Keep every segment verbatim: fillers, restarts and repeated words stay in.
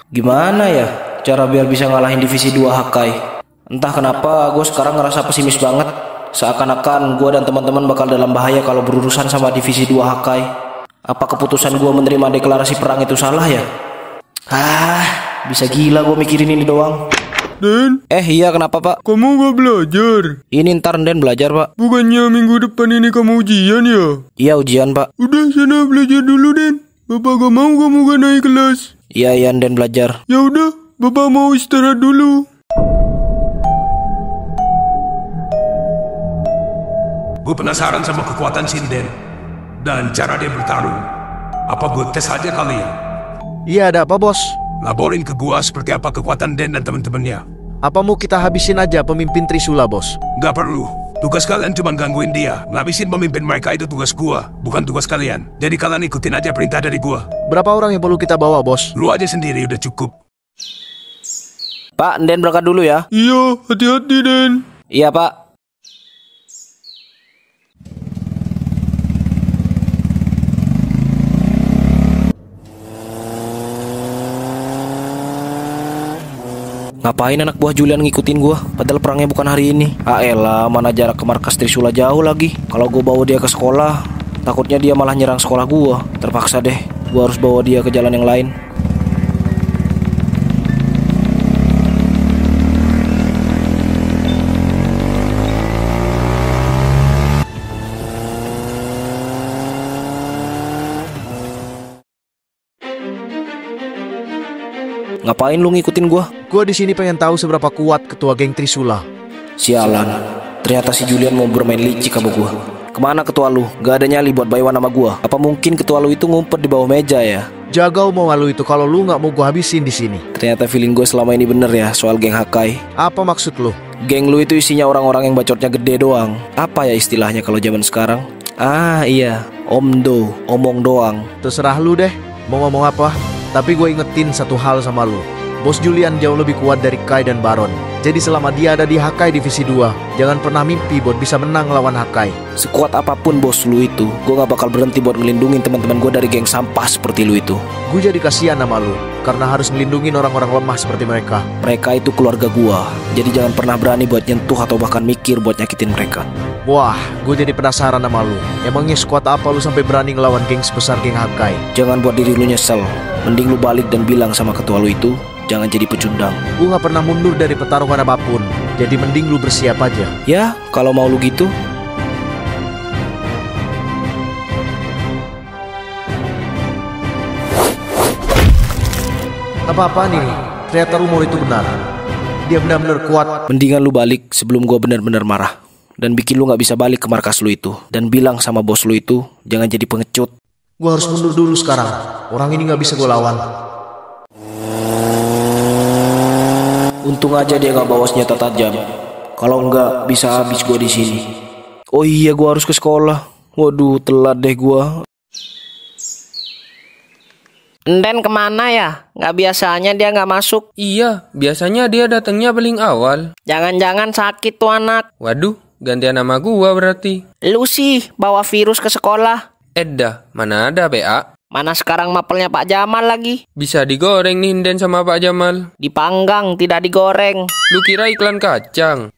Gimana ya cara biar bisa ngalahin divisi dua Hakai? Entah kenapa gue sekarang ngerasa pesimis banget. Seakan-akan gue dan teman-teman bakal dalam bahaya kalau berurusan sama divisi dua Hakai. Apa keputusan gue menerima deklarasi perang itu salah ya? Ah, bisa gila gue mikirin ini doang. Den? Eh iya, kenapa pak? Kamu gak belajar? Ini ntar Den belajar pak. Bukannya minggu depan ini kamu ujian ya? Iya ujian pak. Udah sana belajar dulu Den. Bapak gak mau kamu gak naik kelas. Iya iya Den belajar. Ya udah, Bapak mau istirahat dulu. Gue penasaran sama kekuatan Sinden dan cara dia bertarung. Apa gue tes aja kali ya? Iya, ada apa bos? Laporin ke gua seperti apa kekuatan Den dan teman-temannya. Apa mau kita habisin aja pemimpin Trisula bos? Gak perlu. Tugas kalian cuma gangguin dia. Ngabisin pemimpin mereka itu tugas gua, bukan tugas kalian. Jadi kalian ikutin aja perintah dari gua. Berapa orang yang perlu kita bawa bos? Lu aja sendiri udah cukup. Pak, Den berangkat dulu ya. Iya, hati-hati Den. Iya pak. Ngapain anak buah Julian ngikutin gua? Padahal perangnya bukan hari ini. Ah elah, mana jarak ke markas Trisula jauh lagi. Kalau gua bawa dia ke sekolah, takutnya dia malah nyerang sekolah gua. Terpaksa deh, gua harus bawa dia ke jalan yang lain. Ngapain lu ngikutin gua? Gua di sini pengen tahu seberapa kuat ketua geng Trisula. Sialan, ternyata si Julian mau bermain licik sama gua. Kemana ketua lu? Gak ada nyali buat baywan sama gua. Apa mungkin ketua lu itu ngumpet di bawah meja ya? Jaga omongan lu itu kalau lu nggak mau gua habisin di sini. Ternyata feeling gue selama ini bener ya soal geng Hakai. Apa maksud lu? Geng lu itu isinya orang-orang yang bacotnya gede doang. Apa ya istilahnya kalau zaman sekarang? Ah iya, omdo, omong doang. Terserah lu deh, mau ngomong apa. Tapi gue ingetin satu hal sama lu. Bos Julian jauh lebih kuat dari Kai dan Baron. Jadi selama dia ada di Hakai Divisi dua, jangan pernah mimpi buat bisa menang lawan Hakai. Sekuat apapun bos lu itu, gue gak bakal berhenti buat ngelindungin teman-teman gue dari geng sampah seperti lu itu. Gue jadi kasihan sama lu, karena harus ngelindungin orang-orang lemah seperti mereka. Mereka itu keluarga gue, jadi jangan pernah berani buat nyentuh atau bahkan mikir buat nyakitin mereka. Wah, gue jadi penasaran sama lu. Emangnya sekuat apa lu sampai berani ngelawan geng sebesar geng Hakai? Jangan buat diri lu nyesel. Mending lu balik dan bilang sama ketua lu itu, jangan jadi pecundang. Gue gak pernah mundur dari pertarungan apapun. Jadi mending lu bersiap aja. Ya, kalau mau lu gitu. Apa-apaan ini? Ternyata rumor itu benar. Dia benar-benar kuat. Mendingan lu balik sebelum gua benar-benar marah. Dan bikin lu gak bisa balik ke markas lu itu. Dan bilang sama bos lu itu, jangan jadi pengecut. Gue harus mundur dulu sekarang. Orang ini gak bisa gue lawan. Untung aja dia gak bawa senjata tajam. Kalau enggak bisa habis gua di sini. Oh iya, gua harus ke sekolah. Waduh, telat deh gua. Nden kemana ya? Nggak biasanya dia nggak masuk. Iya, biasanya dia datangnya paling awal. Jangan-jangan sakit tuh anak. Waduh, gantian nama gua berarti. Lu sih bawa virus ke sekolah. Eddah, mana ada B A? Mana sekarang mapelnya Pak Jamal lagi? Bisa digoreng nih Nden sama Pak Jamal. Dipanggang, tidak digoreng. Lu kira iklan kacang?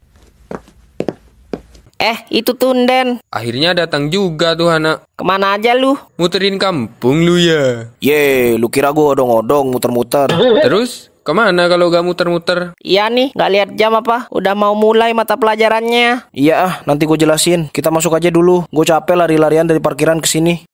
Eh, itu tuh Nden. Akhirnya datang juga tuh anak. Kemana aja lu? Muterin kampung lu ya. Ye, lu kira gua odong-odong muter-muter. Terus, kemana kalau gak muter-muter? Iya nih, nggak lihat jam apa? Udah mau mulai mata pelajarannya. Iya ah, nanti gue jelasin. Kita masuk aja dulu. Gue capek lari-larian dari parkiran ke sini.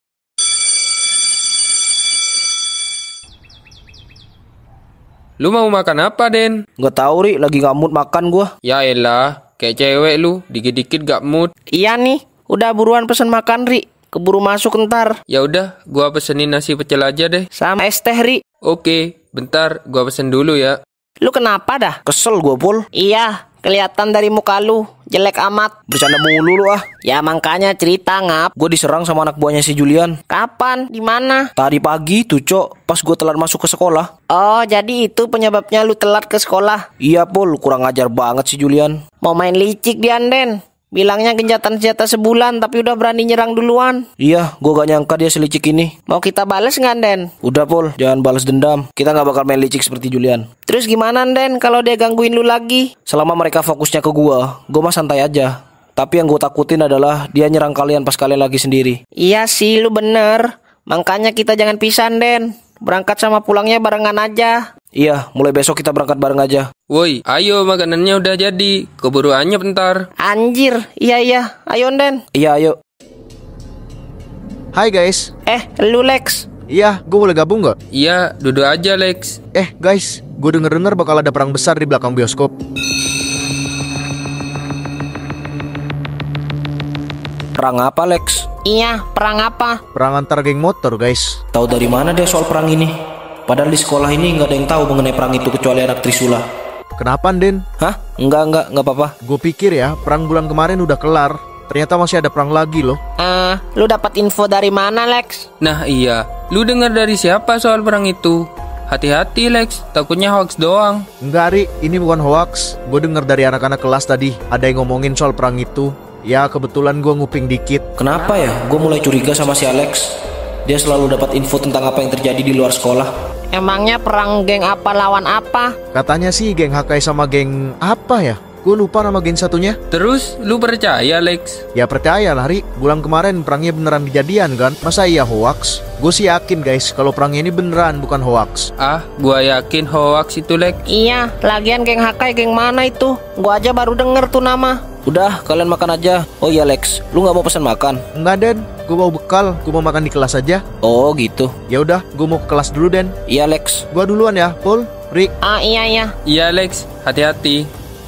Lu mau makan apa, Den? Nggak tahu Ri, lagi nggak mood makan gue. Ya elah, kayak cewek lu, dikit-dikit gak mood. Iya nih, udah buruan pesen makan Ri. Keburu masuk ntar. Ya udah, gua pesenin nasi pecel aja deh. Sama es teh Ri. Oke, bentar, gua pesen dulu ya. Lu kenapa dah? Kesel gue Pul. Iya, kelihatan dari muka lu. Jelek amat. Bercanda mulu lu ah. Ya makanya cerita ngap. Gue diserang sama anak buahnya si Julian. Kapan? Di mana? Tadi pagi tuh cok, pas gue telat masuk ke sekolah. Oh, jadi itu penyebabnya lu telat ke sekolah. Iya Pul, kurang ajar banget si Julian. Mau main licik dia Nden. Bilangnya gencatan senjata sebulan, tapi udah berani nyerang duluan. Iya, gue gak nyangka dia selicik ini. Mau kita bales nggak, Den? Udah Pol, jangan balas dendam. Kita gak bakal main licik seperti Julian. Terus gimana, Den, kalau dia gangguin lu lagi? Selama mereka fokusnya ke gua, gua mah santai aja. Tapi yang gue takutin adalah dia nyerang kalian pas kalian lagi sendiri. Iya sih, lu bener. Makanya kita jangan pisah, Den. Berangkat sama pulangnya barengan aja. Iya, mulai besok kita berangkat bareng aja. Woi, ayo makanannya udah jadi. Keburuannya bentar. Anjir, iya iya. Ayo, Den. Iya, ayo. Hai guys. Eh, lu Lex. Iya, gue boleh gabung gak? Iya, duduk aja Lex. Eh guys, gue denger-denger bakal ada perang besar di belakang bioskop. Perang apa, Lex? Iya, perang apa? Perang antar geng motor guys. Tahu dari mana dia soal perang ini? Padahal di sekolah ini nggak ada yang tahu mengenai perang itu kecuali anak Trisula. Kenapa Den? Hah? Enggak, enggak, enggak apa-apa. Gue pikir ya, perang bulan kemarin udah kelar. Ternyata masih ada perang lagi loh. Ah, uh, lu dapat info dari mana, Lex? Nah iya, lu dengar dari siapa soal perang itu? Hati-hati Lex, takutnya hoax doang. Enggak Ri, ini bukan hoax. Gue denger dari anak-anak kelas tadi, ada yang ngomongin soal perang itu. Ya kebetulan gue nguping dikit. Kenapa ya? Gue mulai curiga sama si Alex. Dia selalu dapat info tentang apa yang terjadi di luar sekolah. Emangnya perang geng apa lawan apa? Katanya sih geng Hakai sama geng apa ya? Gue lupa nama geng satunya. Terus lu percaya Lex? Ya percaya lah Ri, bulan kemarin perangnya beneran kejadian kan? Masa iya hoax? Gue sih yakin guys kalau perangnya ini beneran bukan hoax. Ah, gua yakin hoax itu Lex. Iya, lagian geng Hakai geng mana itu? Gua aja baru denger tuh nama. Udah, kalian makan aja. Oh iya Lex, lu gak mau pesan makan? Enggak Den, gue mau bekal, gue mau makan di kelas aja. Oh gitu. Ya udah, gue mau ke kelas dulu Den. Iya Lex. Gue duluan ya, Paul, Rick. Ah iya iya. Iya Lex, hati-hati.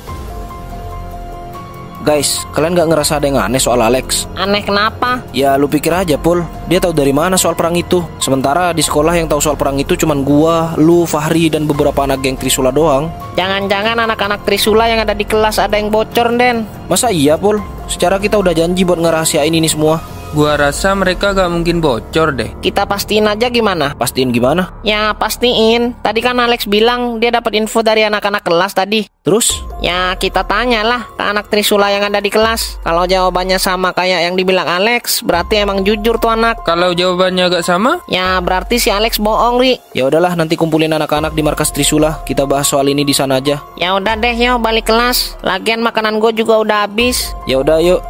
Guys, kalian gak ngerasa ada yang aneh soal Alex? Aneh kenapa? Ya lu pikir aja Pul, dia tahu dari mana soal perang itu. Sementara di sekolah yang tahu soal perang itu cuman gua, lu, Fahri, dan beberapa anak geng Trisula doang. Jangan-jangan anak-anak Trisula yang ada di kelas ada yang bocor, Den. Masa iya Pul? Secara kita udah janji buat ngerahasiain ini semua. Gua rasa mereka gak mungkin bocor deh. Kita pastiin aja gimana? Pastiin gimana? Ya pastiin. Tadi kan Alex bilang dia dapat info dari anak-anak kelas tadi. Terus? Ya kita tanyalah ke anak Trisula yang ada di kelas. Kalau jawabannya sama kayak yang dibilang Alex, berarti emang jujur tuh anak. Kalau jawabannya agak sama? Ya berarti si Alex bohong, Ri. Ya udahlah, nanti kumpulin anak-anak di markas Trisula. Kita bahas soal ini di sana aja. Ya udah deh, yo balik kelas. Lagian makanan gue juga udah habis. Ya udah, yuk.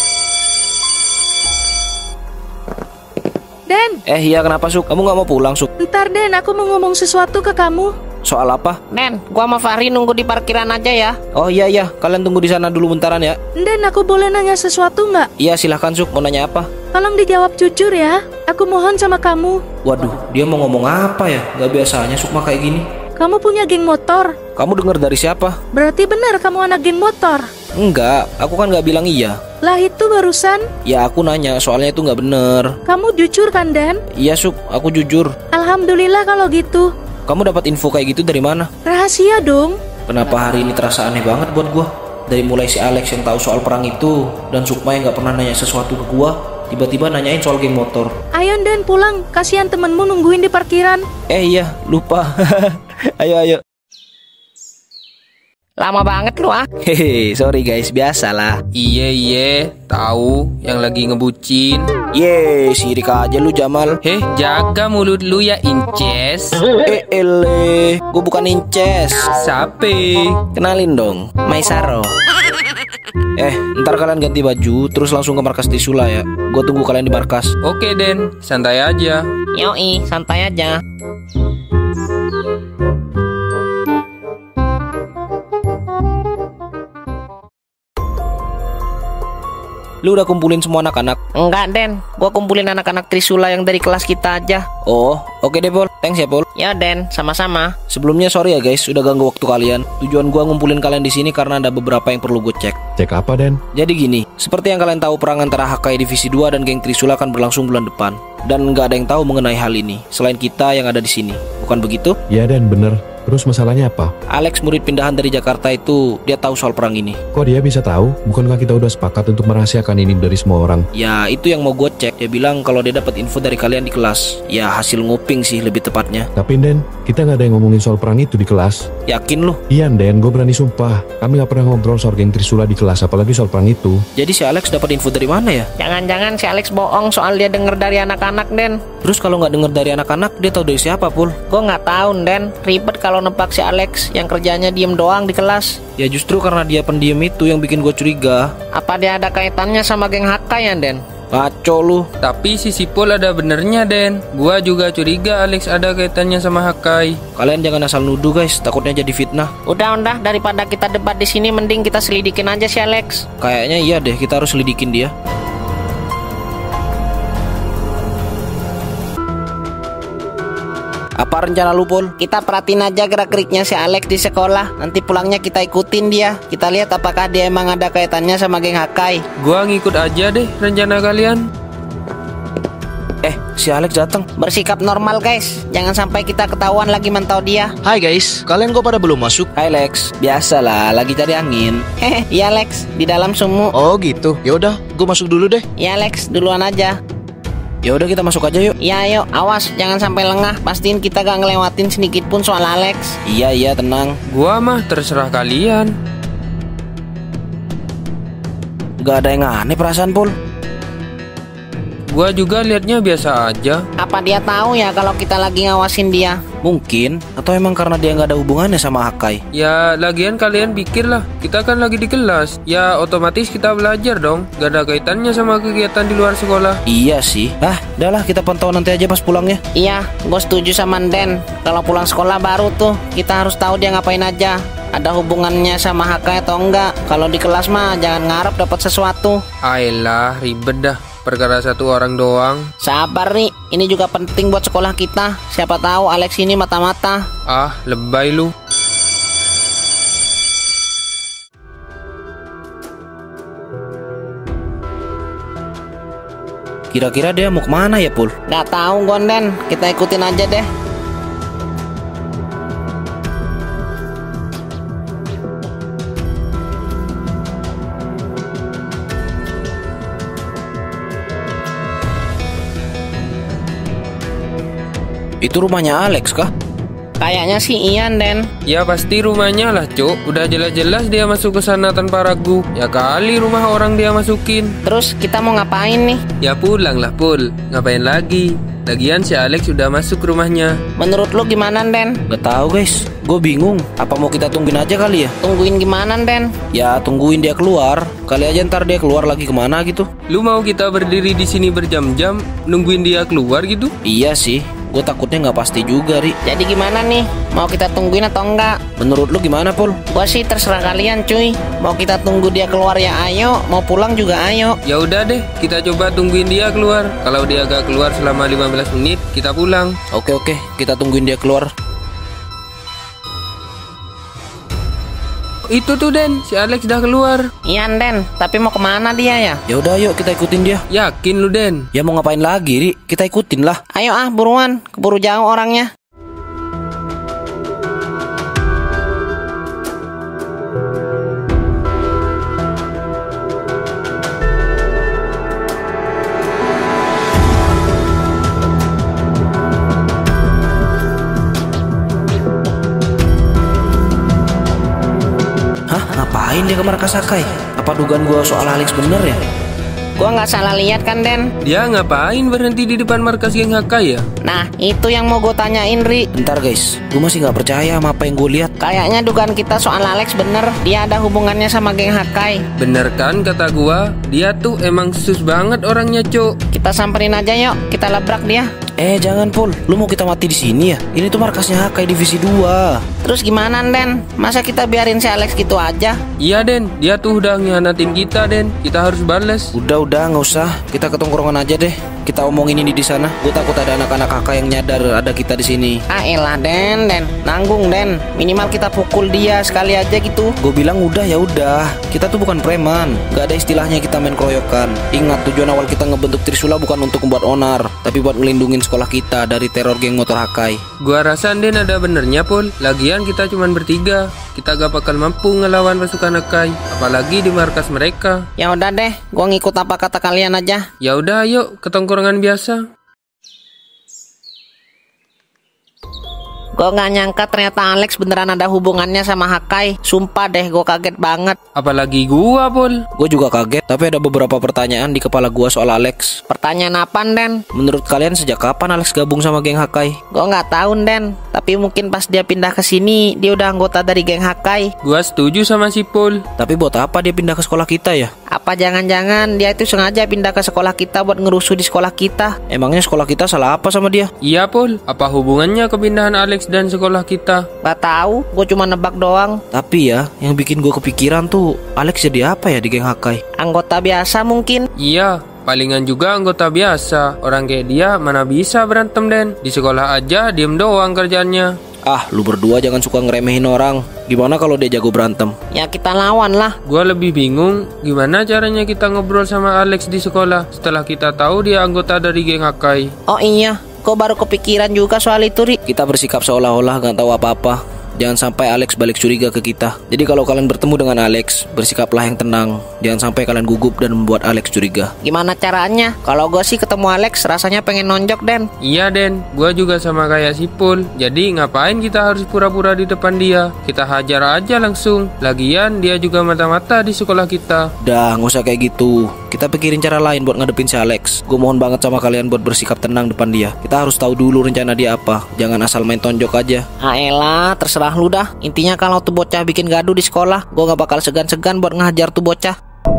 Den. Eh iya, kenapa Suk? Kamu gak mau pulang Suk? Ntar Den, aku mau ngomong sesuatu ke kamu. Soal apa? Den, gua sama Fahri nunggu di parkiran aja ya. Oh iya iya, kalian tunggu di sana dulu bentaran ya. Den, aku boleh nanya sesuatu nggak? Iya silahkan Suk, mau nanya apa? Tolong dijawab jujur ya. Aku mohon sama kamu. Waduh, dia mau ngomong apa ya? Gak biasanya Sukma kayak gini. Kamu punya geng motor. Kamu dengar dari siapa? Berarti benar kamu anak geng motor. Enggak, aku kan gak bilang iya. Lah itu barusan. Ya aku nanya, soalnya itu gak bener. Kamu jujur kan Den? Iya Suk, aku jujur. Alhamdulillah kalau gitu. Kamu dapat info kayak gitu dari mana? Rahasia dong. Kenapa hari ini terasa aneh banget buat gua? Dari mulai si Alex yang tahu soal perang itu, dan Sukma yang gak pernah nanya sesuatu ke gua, tiba-tiba nanyain soal geng motor. Ayo Den pulang, kasihan temenmu nungguin di parkiran. Eh iya, lupa. Ayo ayo. Lama banget lu ah. Hehe, sorry guys, biasalah. Iye iye, tahu yang lagi ngebucin. Yeay, sirik aja lu Jamal. Heh, jaga mulut lu ya Inces. Eh ele, gue bukan Inces. Sape. Kenalin dong, Maisaro. Eh, ntar kalian ganti baju, terus langsung ke markas Trisula ya. Gue tunggu kalian di markas. Oke Den, santai aja. Yoi, santai aja. Lu udah kumpulin semua anak-anak? Enggak Den, gua kumpulin anak-anak Trisula yang dari kelas kita aja. Oh, oke deh Pol. Thanks ya Pol. Ya Den, sama-sama. Sebelumnya sorry ya guys, udah ganggu waktu kalian. Tujuan gua ngumpulin kalian di sini karena ada beberapa yang perlu gue cek. Cek apa Den? Jadi gini, seperti yang kalian tahu perang antara Hakai Divisi dua dan geng Trisula akan berlangsung bulan depan. Dan nggak ada yang tahu mengenai hal ini selain kita yang ada di sini. Bukan begitu? Iya Den, bener. Terus masalahnya apa? Alex murid pindahan dari Jakarta itu, dia tahu soal perang ini. Kok dia bisa tahu? Bukankah kita udah sepakat untuk merahasiakan ini dari semua orang? Ya, itu yang mau gue cek. Dia bilang kalau dia dapat info dari kalian di kelas. Ya, hasil nguping sih lebih tepatnya. Tapi Den, kita nggak ada yang ngomongin soal perang itu di kelas. Yakin lu? Iya Den, gue berani sumpah. Kami nggak pernah ngobrol soal geng Trisula di kelas, apalagi soal perang itu. Jadi si Alex dapat info dari mana ya? Jangan-jangan si Alex bohong soal dia denger dari anak-anak, Den. Terus kalau nggak denger dari anak-anak, dia tahu dari siapa, Pul? Gue nggak tahu, Den. Ribet kalau nebak si Alex yang kerjanya diem doang di kelas. Ya justru karena dia pendiam itu yang bikin gue curiga. Apa dia ada kaitannya sama geng Hakai ya, Den? Ngaco lu. Tapi si Sipul ada benernya, Den. Gua juga curiga Alex ada kaitannya sama Hakai. Kalian jangan asal nuduh guys, takutnya jadi fitnah. Udah-udah, daripada kita debat di sini, mending kita selidikin aja si Alex. Kayaknya iya deh, kita harus selidikin dia. Apa rencana lu, Pul? Kita perhatiin aja gerak-geriknya si Alex di sekolah. Nanti pulangnya kita ikutin dia. Kita lihat apakah dia emang ada kaitannya sama geng Hakai. Gua ngikut aja deh rencana kalian. Eh, si Alex datang. Bersikap normal guys, jangan sampai kita ketahuan lagi mantau dia. Hai guys, kalian kok pada belum masuk? Hai Lex, biasalah lagi cari angin. Hehe, iya Lex, di dalam sumur. Oh gitu, yaudah, gue masuk dulu deh. Iya Lex, duluan aja. Ya udah kita masuk aja yuk. Iya ayo, awas jangan sampai lengah. Pastiin kita gak ngelewatin sedikit pun soal Alex. Iya iya tenang. Gua mah terserah kalian. Gak ada yang aneh perasaan, Pul. Gua juga liatnya biasa aja. Apa dia tahu ya kalau kita lagi ngawasin dia? Mungkin, atau emang karena dia nggak ada hubungannya sama Hakai. Ya lagian kalian pikir lah, kita kan lagi di kelas. Ya otomatis kita belajar dong. Gak ada kaitannya sama kegiatan di luar sekolah. Iya sih. Ah, udahlah kita pantau nanti aja pas pulangnya. Iya, gue setuju sama Den. Kalau pulang sekolah baru tuh kita harus tahu dia ngapain aja. Ada hubungannya sama Hakai atau enggak. Kalau di kelas mah jangan ngarep dapat sesuatu. Ayolah, ribet dah. Perkara satu orang doang. Sabar nih, ini juga penting buat sekolah kita. Siapa tahu Alex ini mata-mata. Ah, lebay lu. Kira-kira dia mau kemana ya, Pul? Gak tahu Gonden, kita ikutin aja deh. Itu rumahnya Alex kah? Kayaknya sih Ian, Den. Ya pasti rumahnya lah, Cuk. Udah jelas-jelas dia masuk ke sana tanpa ragu. Ya kali rumah orang dia masukin. Terus kita mau ngapain nih? Ya pulang lah, Pul. Ngapain lagi? Lagian si Alex sudah masuk ke rumahnya. Menurut lu gimana, Den? Gak tahu guys, gue bingung. Apa mau kita tungguin aja kali ya? Tungguin gimana, Den? Ya tungguin dia keluar. Kali aja ntar dia keluar lagi kemana gitu. Lu mau kita berdiri di sini berjam-jam nungguin dia keluar gitu? Iya sih, gue takutnya nggak pasti juga, Ri. Jadi gimana nih? Mau kita tungguin atau enggak? Menurut lu gimana, Pul? Gua sih terserah kalian, cuy. Mau kita tunggu dia keluar ya ayo, mau pulang juga ayo. Ya udah deh, kita coba tungguin dia keluar. Kalau dia agak keluar selama lima belas menit, kita pulang. Oke oke, kita tungguin dia keluar. Itu tuh Den, si Alex udah keluar. Iya Den, tapi mau kemana dia ya? Ya udah yuk kita ikutin dia. Yakin lu Den? Ya mau ngapain lagi, Ri? Kita ikutin lah. Ayo ah buruan, keburu jauh orangnya. Ngapain dia ke markas Hakai? Apa dugaan gue soal Alex bener ya? Gua nggak salah lihat kan Den? Dia ngapain berhenti di depan markas geng Hakai ya? Nah itu yang mau gue tanyain Ri. Bentar guys, gue masih nggak percaya sama apa yang gue lihat. Kayaknya dugaan kita soal Alex bener. Dia ada hubungannya sama geng Hakai. Bener kan kata gua? Dia tuh emang sus banget orangnya, Cuk. Kita samperin aja yuk, kita labrak dia. Eh jangan Pul, lu mau kita mati di sini ya? Ini tuh markasnya Hakai divisi dua. Terus gimana Den? Masa kita biarin si Alex gitu aja? Iya Den, dia tuh udah ngianatin kita Den. Kita harus bales. Udah udah nggak usah, kita ke tongkrongan aja deh. kita omongin ini di sana. Gue takut ada anak-anak kakak yang nyadar ada kita di sini. Ah elah Den, Den, nanggung Den. Minimal kita pukul dia sekali aja gitu. Gue bilang udah ya udah. Kita tuh bukan preman. Gak ada istilahnya kita main keroyokan. Ingat, tujuan awal kita ngebentuk Trisula bukan untuk membuat onar, tapi buat ngelindungin sekolah kita dari teror geng motor Hakai. Gua rasa Den ada benernya Pul. Lagian kita cuman bertiga. Kita gak bakal mampu ngelawan pasukan Hakai, apalagi di markas mereka. Ya udah deh, gua ngikut apa kata kalian aja. Ya udah, ayo ke tongkrongan biasa. Gue gak nyangka ternyata Alex beneran ada hubungannya sama Hakai. Sumpah deh, gue kaget banget. Apalagi gua, Pul. Gue juga kaget, tapi ada beberapa pertanyaan di kepala gue soal Alex. Pertanyaan apa, Den? Menurut kalian sejak kapan Alex gabung sama geng Hakai? Gue nggak tahu, Den. Tapi mungkin pas dia pindah ke sini, dia udah anggota dari geng Hakai. Gua setuju sama si Pul. Tapi buat apa dia pindah ke sekolah kita ya? Apa jangan-jangan dia itu sengaja pindah ke sekolah kita buat ngerusuh di sekolah kita? Emangnya sekolah kita salah apa sama dia? Iya, Pul. Apa hubungannya kepindahan Alex dan sekolah kita? Gak tahu, gue cuma nebak doang. Tapi ya, yang bikin gue kepikiran tuh Alex jadi apa ya di geng Hakai? Anggota biasa mungkin. Iya, palingan juga anggota biasa. Orang kayak dia mana bisa berantem, Den. Di sekolah aja diem doang kerjaannya. Ah, lu berdua jangan suka ngeremehin orang. Gimana kalau dia jago berantem? Ya kita lawan lah. Gua lebih bingung gimana caranya kita ngobrol sama Alex di sekolah setelah kita tahu dia anggota dari geng Hakai. Oh iya, kok baru kepikiran juga soal itu, Ri? Kita bersikap seolah-olah gak tahu apa-apa. Jangan sampai Alex balik curiga ke kita. Jadi kalau kalian bertemu dengan Alex, bersikaplah yang tenang. Jangan sampai kalian gugup dan membuat Alex curiga. Gimana caranya? Kalau gue sih ketemu Alex rasanya pengen nonjok, Den. Iya, Den. Gua juga sama kayak si Pul. Jadi ngapain kita harus pura-pura di depan dia? Kita hajar aja langsung. Lagian dia juga mata-mata di sekolah kita. Dah, nggak usah kayak gitu. Kita pikirin cara lain buat ngadepin si Alex. Gue mohon banget sama kalian buat bersikap tenang depan dia. Kita harus tahu dulu rencana dia apa. Jangan asal main tonjok aja. Ah elah, terserah lu dah. Intinya kalau tuh bocah bikin gaduh di sekolah, gue gak bakal segan-segan buat ngehajar tuh bocah.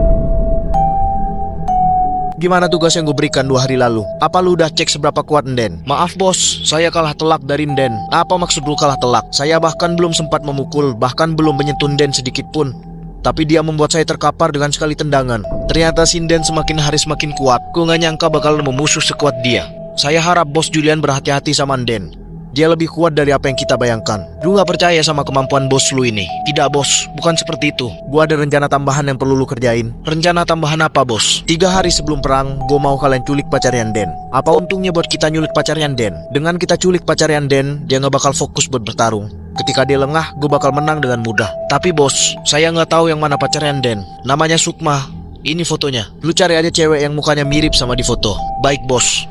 Gimana tugas yang gue berikan dua hari lalu? Apa lu udah cek seberapa kuat Den? Maaf bos, saya kalah telak dari Den. Apa maksud lu kalah telak? Saya bahkan belum sempat memukul, bahkan belum menyentuh Den sedikit pun. Tapi dia membuat saya terkapar dengan sekali tendangan. Ternyata si Den semakin hari semakin kuat. Gue gak nyangka bakal memusuh sekuat dia. Saya harap bos Julian berhati-hati sama Den. Dia lebih kuat dari apa yang kita bayangkan. Lu gak percaya sama kemampuan bos lu ini? Tidak bos, bukan seperti itu. Gua ada rencana tambahan yang perlu lu kerjain. Rencana tambahan apa bos? Tiga hari sebelum perang, gua mau kalian culik pacarnya Den. Apa untungnya buat kita nyulik pacarnya Den? Dengan kita culik pacarnya Den, dia gak bakal fokus buat bertarung. Ketika dia lengah, gue bakal menang dengan mudah. Tapi bos, saya nggak tahu yang mana pacarnya Den. Namanya Sukma. Ini fotonya. Lu cari aja cewek yang mukanya mirip sama di foto. Baik bos.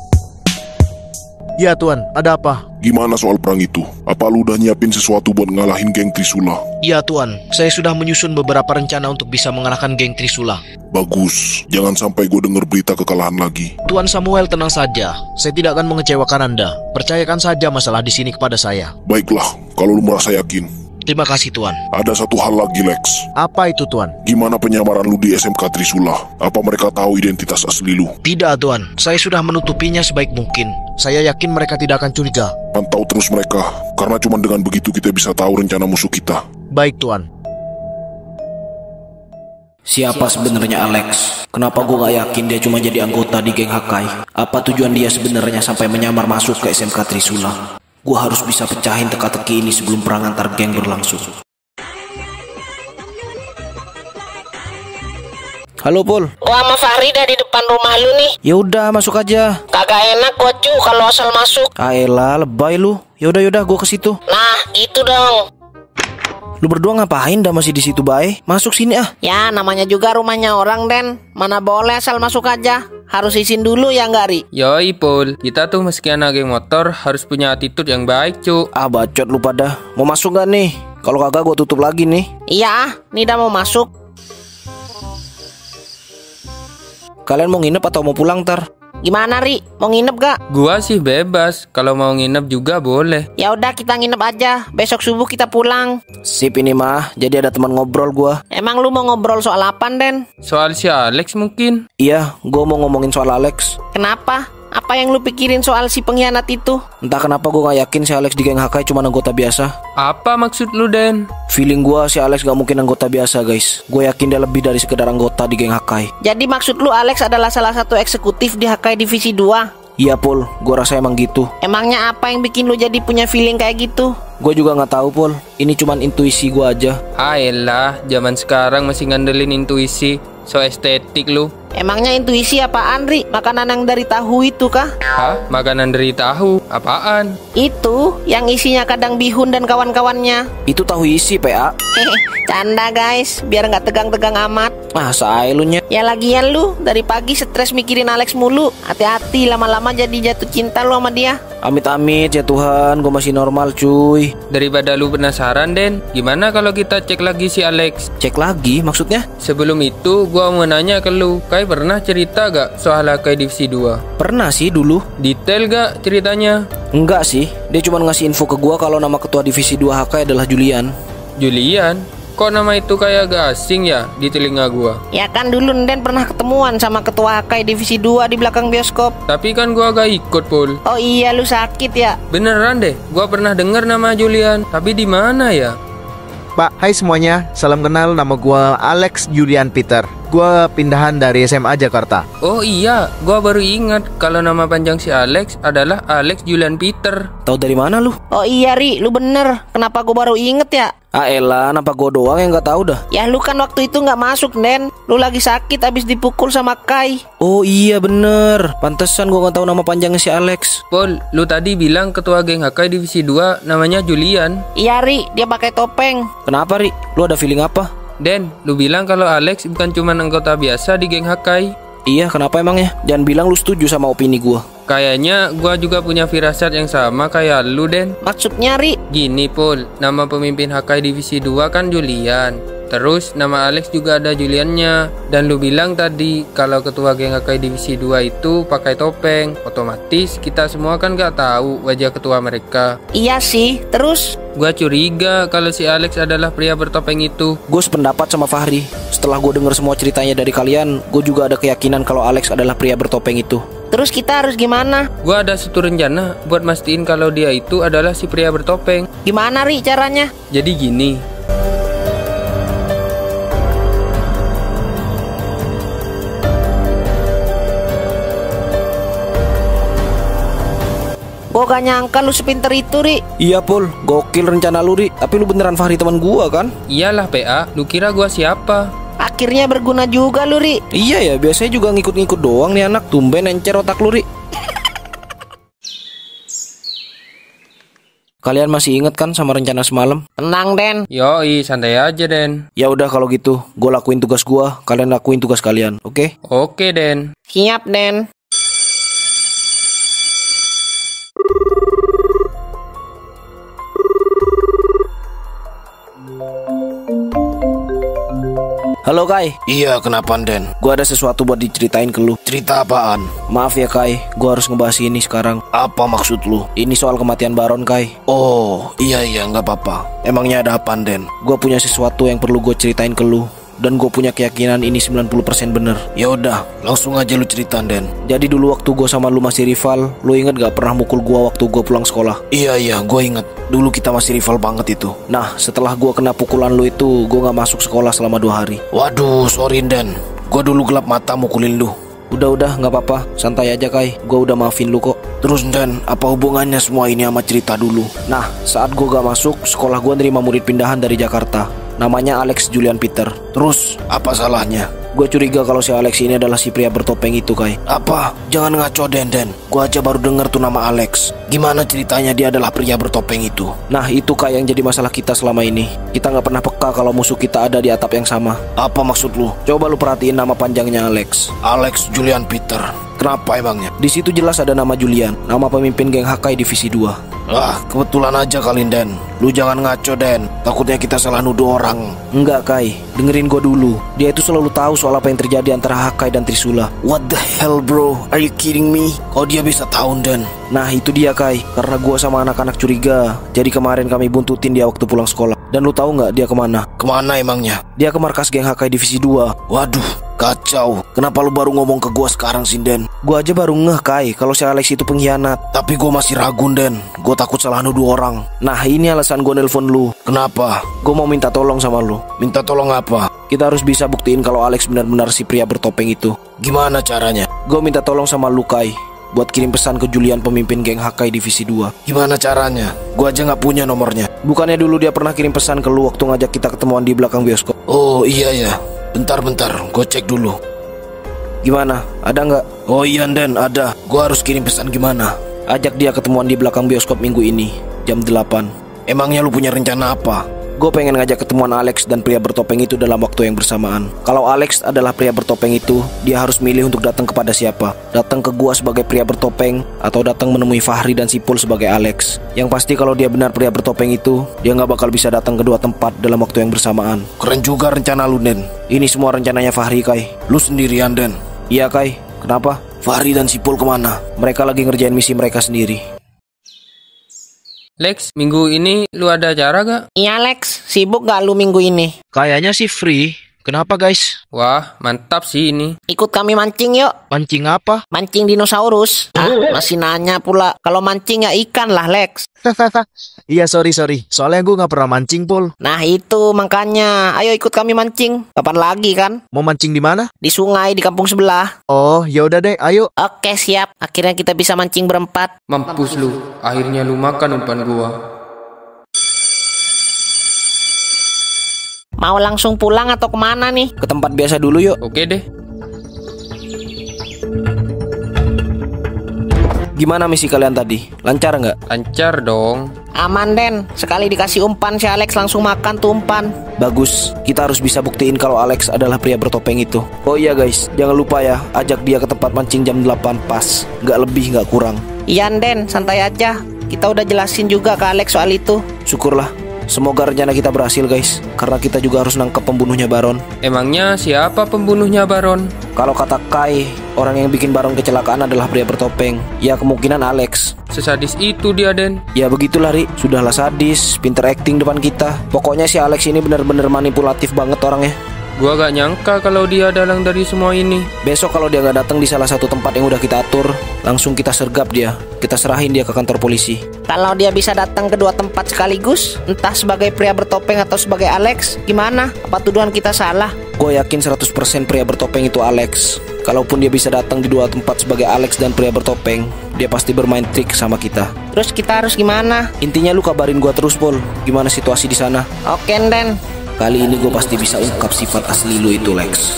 Ya tuan, ada apa? Gimana soal perang itu? Apa lu udah nyiapin sesuatu buat ngalahin geng Trisula? Iya tuan, saya sudah menyusun beberapa rencana untuk bisa mengalahkan geng Trisula. Bagus, jangan sampai gue denger berita kekalahan lagi. Tuan Samuel tenang saja, saya tidak akan mengecewakan Anda. Percayakan saja masalah di sini kepada saya. Baiklah, kalau lu merasa yakin. Terima kasih tuan. Ada satu hal lagi Lex. Apa itu tuan? Gimana penyamaran lu di S M K Trisula? Apa mereka tahu identitas asli lu? Tidak tuan, saya sudah menutupinya sebaik mungkin. Saya yakin mereka tidak akan curiga. Pantau terus mereka, karena cuma dengan begitu kita bisa tahu rencana musuh kita. Baik tuan. Siapa sebenarnya Alex? Kenapa gue gak yakin dia cuma jadi anggota di geng Hakai? Apa tujuan dia sebenarnya sampai menyamar masuk ke S M K Trisula? Gue harus bisa pecahin teka-teki ini sebelum perang antar geng berlangsung. Halo Pul. Gua sama Farida di depan rumah lu nih. Ya udah masuk aja. Kagak enak gua cu kalau asal masuk. Ayolah lebay lu. Yaudah yaudah gue ke situ. Nah gitu dong. Lu berdua ngapain dah masih di situ bae? Masuk sini ah. Ya namanya juga rumahnya orang Den. Mana boleh asal masuk aja. Harus izin dulu ya nggak Ri? Yoi Pul, kita tuh meski anak geng motor harus punya attitude yang baik cu. Ah bacot lu pada. Mau masuk gak nih? Kalau kagak gue tutup lagi nih. Iya ah, Nida mau masuk. Kalian mau nginep atau mau pulang ntar? Gimana Ri? Mau nginep gak? Gua sih bebas, kalau mau nginep juga boleh. Ya udah kita nginep aja. Besok subuh kita pulang. Sip ini mah, jadi ada teman ngobrol gua. Emang lu mau ngobrol soal apa Den? Soal si Alex mungkin? Iya, gua mau ngomongin soal Alex. Kenapa? Apa yang lu pikirin soal si pengkhianat itu? Entah kenapa gue gak yakin si Alex di geng Hakai cuma anggota biasa. Apa maksud lu, Den? Feeling gue si Alex gak mungkin anggota biasa guys. Gue yakin dia lebih dari sekedar anggota di geng Hakai. Jadi maksud lu Alex adalah salah satu eksekutif di Hakai Divisi dua? Iya Pol, gue rasa emang gitu. Emangnya apa yang bikin lu jadi punya feeling kayak gitu? Gue juga gak tahu Pol, ini cuman intuisi gue aja. Ayolah, zaman sekarang masih ngandelin intuisi. So estetik lu. Emangnya intuisi apaan, Ri? Makanan yang dari tahu itu kah? Hah? Makanan dari tahu? Apaan? Itu, yang isinya kadang bihun dan kawan-kawannya. Itu tahu isi P A. Hehe, canda guys, biar nggak tegang-tegang amat. Ah, saai lu nya. Ya lagian lu, dari pagi stres mikirin Alex mulu. Hati-hati, lama-lama jadi jatuh cinta lu sama dia. Amit-amit ya Tuhan, gue masih normal cuy. Daripada lu penasaran, Den, gimana kalau kita cek lagi si Alex? Cek lagi maksudnya? Sebelum itu, gua mau nanya ke lu, Kai pernah cerita gak soal Hakai Divisi dua? Pernah sih dulu. Detail gak ceritanya? Enggak sih, dia cuma ngasih info ke gua kalau nama ketua Divisi dua Hakai adalah Julian. Julian? Kok nama itu kayak agak asing ya di telinga gua? Ya kan dulu Nden pernah ketemuan sama ketua Hakai Divisi dua di belakang bioskop. Tapi kan gua agak ikut, Pul. Oh iya, lu sakit ya? Beneran deh, gua pernah dengar nama Julian. Tapi di mana ya? Pak, hai semuanya. Salam kenal, nama gua Alex Julian Peter. Gua pindahan dari S M A Jakarta. Oh iya, gua baru ingat kalau nama panjang si Alex adalah Alex Julian Peter. Tahu dari mana lu? Oh iya Ri, lu bener. Kenapa gua baru inget ya? Ah elah, kenapa gua doang yang nggak tahu dah? Ya lu kan waktu itu nggak masuk, Den. Lu lagi sakit abis dipukul sama Kai. Oh iya bener, pantesan gua nggak tahu nama panjangnya si Alex. Pol, lu tadi bilang ketua geng Hakai Divisi dua namanya Julian. Iya Ri, dia pakai topeng. Kenapa Ri? Lu ada feeling apa? Den, lu bilang kalau Alex bukan cuma anggota biasa di geng Hakai. Iya, kenapa emangnya? Jangan bilang lu setuju sama opini gua. Kayaknya gua juga punya firasat yang sama kayak lu, Den. Maksudnya, Ri? Gini, Pol, nama pemimpin Hakai Divisi dua kan Julian. Terus nama Alex juga ada Juliannya. Dan lu bilang tadi kalau ketua geng Hakai Divisi dua itu pakai topeng. Otomatis kita semua kan gak tahu wajah ketua mereka. Iya sih, terus? Gua curiga kalau si Alex adalah pria bertopeng itu. Gue sependapat sama Fahri. Setelah gue denger semua ceritanya dari kalian, gue juga ada keyakinan kalau Alex adalah pria bertopeng itu. Terus kita harus gimana? Gua ada satu rencana buat mastiin kalau dia itu adalah si pria bertopeng. Gimana Ri caranya? Jadi gini. Gue gak nyangka lu sepinter itu, Ri. Iya Pol, gokil rencana lu Ri. Tapi lu beneran Fahri teman gua kan? Iyalah P A, lu kira gua siapa? Akhirnya berguna juga lu, Ri. Iya ya, biasanya juga ngikut-ngikut doang nih anak. Tumben encer otak lu Ri. Kalian masih inget kan sama rencana semalam? Tenang Den. Yoi, santai aja Den. Ya udah kalau gitu, gue lakuin tugas gua, kalian lakuin tugas kalian, oke? Okay? Oke Den. Siap Den. Halo Kai. Iya, kenapa Den? Gua ada sesuatu buat diceritain ke lu. Cerita apaan? Maaf ya Kai, gua harus ngebahas ini sekarang. Apa maksud lu? Ini soal kematian Baron Kai. Oh, iya iya, nggak apa-apa. Emangnya ada apaan Den? Gua punya sesuatu yang perlu gue ceritain ke lu. Dan gue punya keyakinan ini sembilan puluh persen bener. Ya udah, langsung aja lu cerita Den. Jadi dulu waktu gue sama lu masih rival, lu inget gak pernah mukul gue waktu gue pulang sekolah? Iya iya, gue inget. Dulu kita masih rival banget itu. Nah, setelah gue kena pukulan lu itu, gue gak masuk sekolah selama dua hari. Waduh, sorry Den. Gue dulu gelap mata mukulin lu. Udah-udah, gak apa-apa. Santai aja Kai, gue udah maafin lu kok. Terus Den, apa hubungannya semua ini sama cerita dulu? Nah, saat gue gak masuk, sekolah gue nerima murid pindahan dari Jakarta. Namanya Alex Julian Peter. Terus, apa salahnya? Gue curiga kalau si Alex ini adalah si pria bertopeng itu Kai. Apa? Jangan ngaco Den Den. Gue aja baru denger tuh nama Alex. Gimana ceritanya dia adalah pria bertopeng itu? Nah itu Kai yang jadi masalah kita selama ini. Kita gak pernah peka kalau musuh kita ada di atap yang sama. Apa maksud lu? Coba lu perhatiin nama panjangnya Alex. Alex Julian Peter. Kenapa emangnya? Di situ jelas ada nama Julian, nama pemimpin geng Hakai Divisi dua. Ah, kebetulan aja kali Den. Lu jangan ngaco Den. Takutnya kita salah nuduh orang. Enggak Kai, dengerin gue dulu. Dia itu selalu tahu soal apa yang terjadi antara Hakai dan Trisula. What the hell bro? Are you kidding me? Kok dia bisa tahu Den? Nah itu dia Kai, karena gue sama anak-anak curiga. Jadi kemarin kami buntutin dia waktu pulang sekolah. Dan lu tahu nggak dia kemana? Kemana emangnya? Dia ke markas geng Hakai Divisi dua. Waduh, Kacau, kenapa lu baru ngomong ke gua sekarang sih, Den? Gua aja baru ngeh, Kai, kalau si Alex itu pengkhianat. Tapi gua masih ragu, Den. Gua takut salah nuduh orang. Nah, ini alasan gua nelpon lu. Kenapa? Gua mau minta tolong sama lu. Minta tolong apa? Kita harus bisa buktiin kalau Alex benar-benar si pria bertopeng itu. Gimana caranya? Gua minta tolong sama lu, Kai, buat kirim pesan ke Julian, pemimpin geng Hakai Divisi dua. Gimana caranya? Gua aja nggak punya nomornya. Bukannya dulu dia pernah kirim pesan ke lu waktu ngajak kita ketemuan di belakang bioskop? Oh iya ya. Bentar-bentar, gua cek dulu. Gimana? Ada nggak? Oh iya, Den, ada. Gua harus kirim pesan gimana? Ajak dia ketemuan di belakang bioskop minggu ini, jam delapan. Emangnya lu punya rencana apa? Gue pengen ngajak ketemuan Alex dan pria bertopeng itu dalam waktu yang bersamaan. Kalau Alex adalah pria bertopeng itu, dia harus milih untuk datang kepada siapa. Datang ke gua sebagai pria bertopeng, atau datang menemui Fahri dan Sipul sebagai Alex. Yang pasti kalau dia benar pria bertopeng itu, dia nggak bakal bisa datang ke dua tempat dalam waktu yang bersamaan. Keren juga rencana lu, Den. Ini semua rencananya Fahri, Kai. Lu sendirian, Den? Iya, Kai. Kenapa? Fahri dan Sipul kemana? Mereka lagi ngerjain misi mereka sendiri. Lex, minggu ini lu ada acara gak? Iya Lex, sibuk gak lu minggu ini? Kayaknya sih free. Kenapa guys? Wah, mantap sih ini. Ikut kami mancing yuk. Mancing apa? Mancing dinosaurus. Ah, masih nanya pula. Kalau mancing ya ikan lah Lex. Iya sorry sorry. Soalnya gue nggak pernah mancing Pul. Nah itu makanya. Ayo ikut kami mancing. Kapan lagi kan? Mau mancing di mana? Di sungai di kampung sebelah. Oh ya udah deh, ayo. Oke siap. Akhirnya kita bisa mancing berempat. Mampus lu. Akhirnya lu makan umpan gua. Mau langsung pulang atau kemana nih? Ke tempat biasa dulu yuk. Oke deh. Gimana misi kalian tadi? Lancar nggak? Lancar dong. Aman Den. Sekali dikasih umpan si Alex langsung makan tuh umpan. Bagus. Kita harus bisa buktiin kalau Alex adalah pria bertopeng itu. Oh iya guys, jangan lupa ya, ajak dia ke tempat mancing jam delapan pas. Nggak lebih nggak kurang. Iya Den, santai aja. Kita udah jelasin juga ke Alex soal itu. Syukurlah. Semoga rencana kita berhasil guys, karena kita juga harus nangkep pembunuhnya Baron. Emangnya siapa pembunuhnya Baron? Kalau kata Kai, orang yang bikin Baron kecelakaan adalah pria bertopeng. Ya kemungkinan Alex. Sesadis itu dia Den. Ya begitulah Ri, sudahlah sadis, pinter acting depan kita. Pokoknya si Alex ini benar-benar manipulatif banget orangnya. Gua gak nyangka kalau dia dalang dari semua ini. Besok kalau dia gak datang di salah satu tempat yang udah kita atur, langsung kita sergap dia. Kita serahin dia ke kantor polisi. Kalau dia bisa datang ke dua tempat sekaligus, entah sebagai pria bertopeng atau sebagai Alex, gimana? Apa tuduhan kita salah? Gue yakin seratus persen pria bertopeng itu Alex. Kalaupun dia bisa datang di dua tempat sebagai Alex dan pria bertopeng, dia pasti bermain trik sama kita. Terus kita harus gimana? Intinya lu kabarin gue terus Pol, gimana situasi di sana. Oke Den. Kali ini gue pasti bisa ungkap sifat asli lu itu Lex.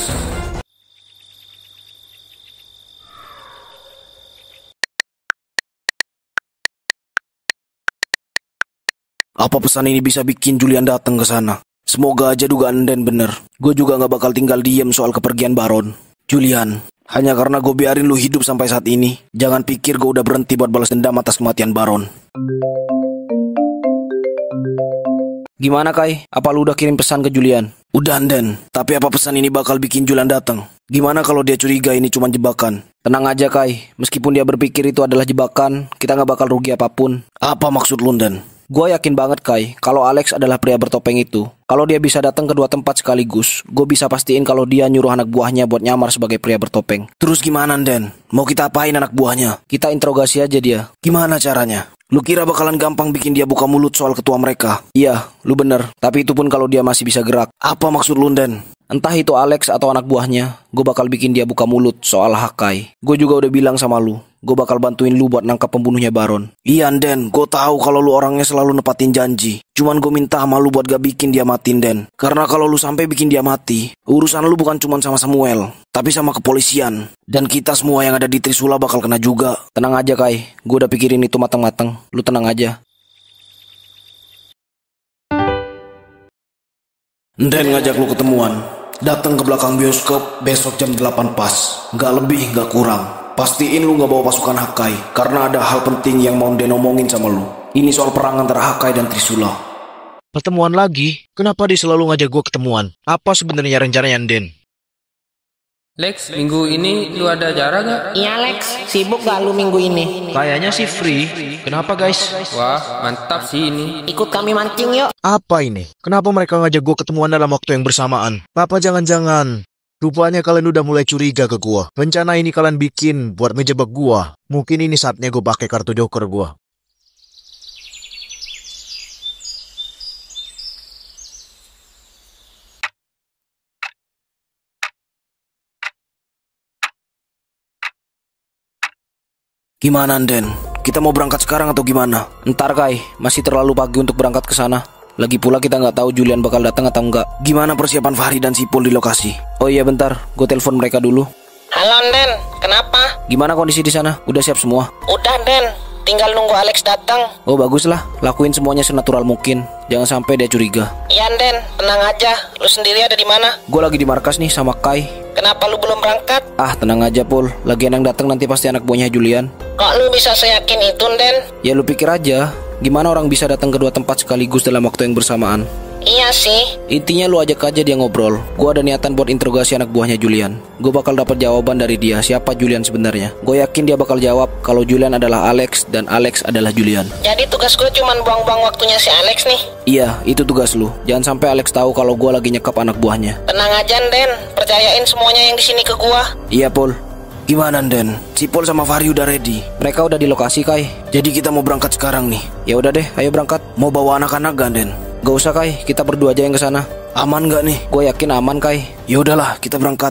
Apa pesan ini bisa bikin Julian datang ke sana? Semoga aja dugaan Den bener. Gue juga gak bakal tinggal diem soal kepergian Baron. Julian, hanya karena gue biarin lu hidup sampai saat ini, jangan pikir gue udah berhenti buat balas dendam atas kematian Baron. Gimana Kai? Apa lu udah kirim pesan ke Julian? Udah Den, tapi apa pesan ini bakal bikin Julian datang? Gimana kalau dia curiga ini cuma jebakan? Tenang aja Kai, meskipun dia berpikir itu adalah jebakan, kita gak bakal rugi apapun. Apa maksud lu Den? Gue yakin banget Kai, kalau Alex adalah pria bertopeng itu. Kalau dia bisa datang ke dua tempat sekaligus, gue bisa pastiin kalau dia nyuruh anak buahnya buat nyamar sebagai pria bertopeng. Terus gimana Den? Mau kita apain anak buahnya? Kita interogasi aja dia. Gimana caranya? Lu kira bakalan gampang bikin dia buka mulut soal ketua mereka? Iya, lu bener. Tapi itu pun kalau dia masih bisa gerak. Apa maksud lu Den? Entah itu Alex atau anak buahnya, gue bakal bikin dia buka mulut soal Hakai. Gue juga udah bilang sama lu, gue bakal bantuin lu buat nangkap pembunuhnya Baron. Iya Den, gue tahu kalau lu orangnya selalu nepatin janji. Cuman gue minta sama lu buat gak bikin dia matiin Den. Karena kalau lu sampai bikin dia mati, urusan lu bukan cuma sama Samuel, tapi sama kepolisian. Dan kita semua yang ada di Trisula bakal kena juga. Tenang aja Kai, gue udah pikirin itu matang-matang. Lu tenang aja. Den ngajak lu ketemuan. Datang ke belakang bioskop besok jam delapan pas. Gak lebih gak kurang. Pastiin lu gak bawa pasukan Hakai, karena ada hal penting yang mau Den omongin sama lu. Ini soal perang antara Hakai dan Trisula. Pertemuan lagi? Kenapa dia selalu ngajak gue ketemuan? Apa sebenarnya rencananya Den? Lex, minggu ini lu ada acara gak? Iya Lex, sibuk gak lu minggu ini? Kayaknya sih free. Kenapa guys? Wah, mantap sih ini. Ikut kami mancing yuk. Apa ini? Kenapa mereka ngajak gue ketemuan dalam waktu yang bersamaan? Papa jangan-jangan. Rupanya kalian udah mulai curiga ke gua. Rencana ini kalian bikin buat ngejebak gua. Mungkin ini saatnya gua pakai kartu joker gua. Gimana, Den? Kita mau berangkat sekarang atau gimana? Ntar Kai, masih terlalu pagi untuk berangkat ke sana. Lagi pula kita nggak tahu Julian bakal datang atau enggak. Gimana persiapan Fahri dan Sipol di lokasi? Oh iya bentar, gue telepon mereka dulu. Halo Den, kenapa? Gimana kondisi di sana? Udah siap semua? Udah Den, tinggal nunggu Alex datang. Oh bagus lah, lakuin semuanya senatural mungkin. Jangan sampai dia curiga. Iya Den, tenang aja. Lu sendiri ada di mana? Gue lagi di markas nih sama Kai. Kenapa lu belum berangkat? Ah tenang aja Pol, lagian yang datang nanti pasti anak buahnya Julian. Kok lu bisa seyakin itu Den? Ya lu pikir aja, gimana orang bisa datang ke dua tempat sekaligus dalam waktu yang bersamaan? Iya sih. Intinya lu ajak aja dia ngobrol. Gua ada niatan buat interogasi anak buahnya Julian. Gue bakal dapat jawaban dari dia siapa Julian sebenarnya. Gue yakin dia bakal jawab kalau Julian adalah Alex dan Alex adalah Julian. Jadi tugas gue cuman buang-buang waktunya si Alex nih. Iya, itu tugas lu. Jangan sampai Alex tahu kalau gue lagi nyekap anak buahnya. Tenang aja Den, percayain semuanya yang di sini ke gua. Iya Pol. Gimana Den? Sipol sama Fahri udah ready. Mereka udah di lokasi Kai. Jadi kita mau berangkat sekarang nih. Ya udah deh, ayo berangkat. Mau bawa anak-anak gak Den? Gak usah Kai, kita berdua aja yang kesana. Aman gak nih? Gue yakin aman Kai. Ya udahlah, kita berangkat.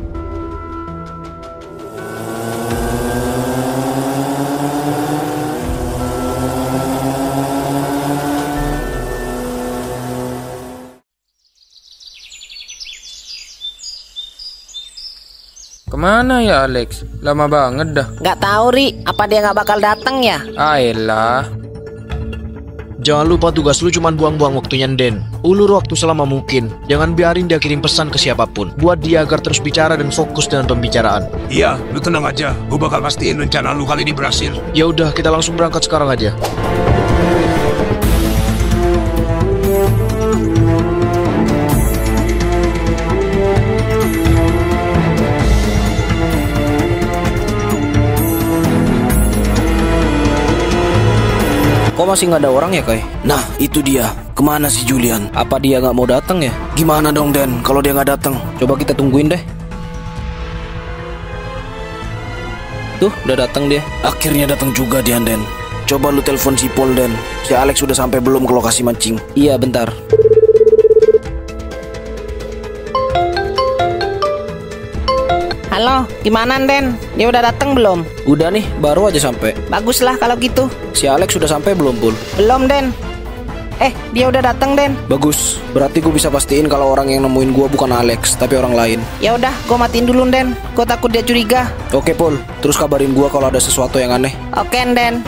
Kemana ya Alex? Lama banget dah. Gak tahu Ri, apa dia gak bakal datang ya? Ayolah. Jangan lupa tugas lu cuman buang-buang waktunya Den. Ulur waktu selama mungkin. Jangan biarin dia kirim pesan ke siapapun. Buat dia agar terus bicara dan fokus dengan pembicaraan. Iya, lu tenang aja. Gue bakal pastiin rencana lu kali ini berhasil. Ya udah, kita langsung berangkat sekarang aja. Kok masih nggak ada orang ya Kai? Nah itu dia. Kemana si Julian? Apa dia nggak mau datang ya? Gimana dong Den kalau dia nggak datang? Coba kita tungguin deh. Tuh udah datang dia. Akhirnya datang juga dia Den. Coba lu telepon si Pol Den. Si Alex sudah sampai belum ke lokasi mancing? Iya bentar. Halo, gimana Den? Dia udah datang belum? Udah nih, baru aja sampai. Baguslah kalau gitu. Si Alex sudah sampai belum Pul? Belum Den. Eh, dia udah datang Den. Bagus, berarti gue bisa pastiin kalau orang yang nemuin gue bukan Alex, tapi orang lain. Ya udah, gue matiin dulu Den. Gue takut dia curiga. Oke Pul, terus kabarin gue kalau ada sesuatu yang aneh. Oke Den.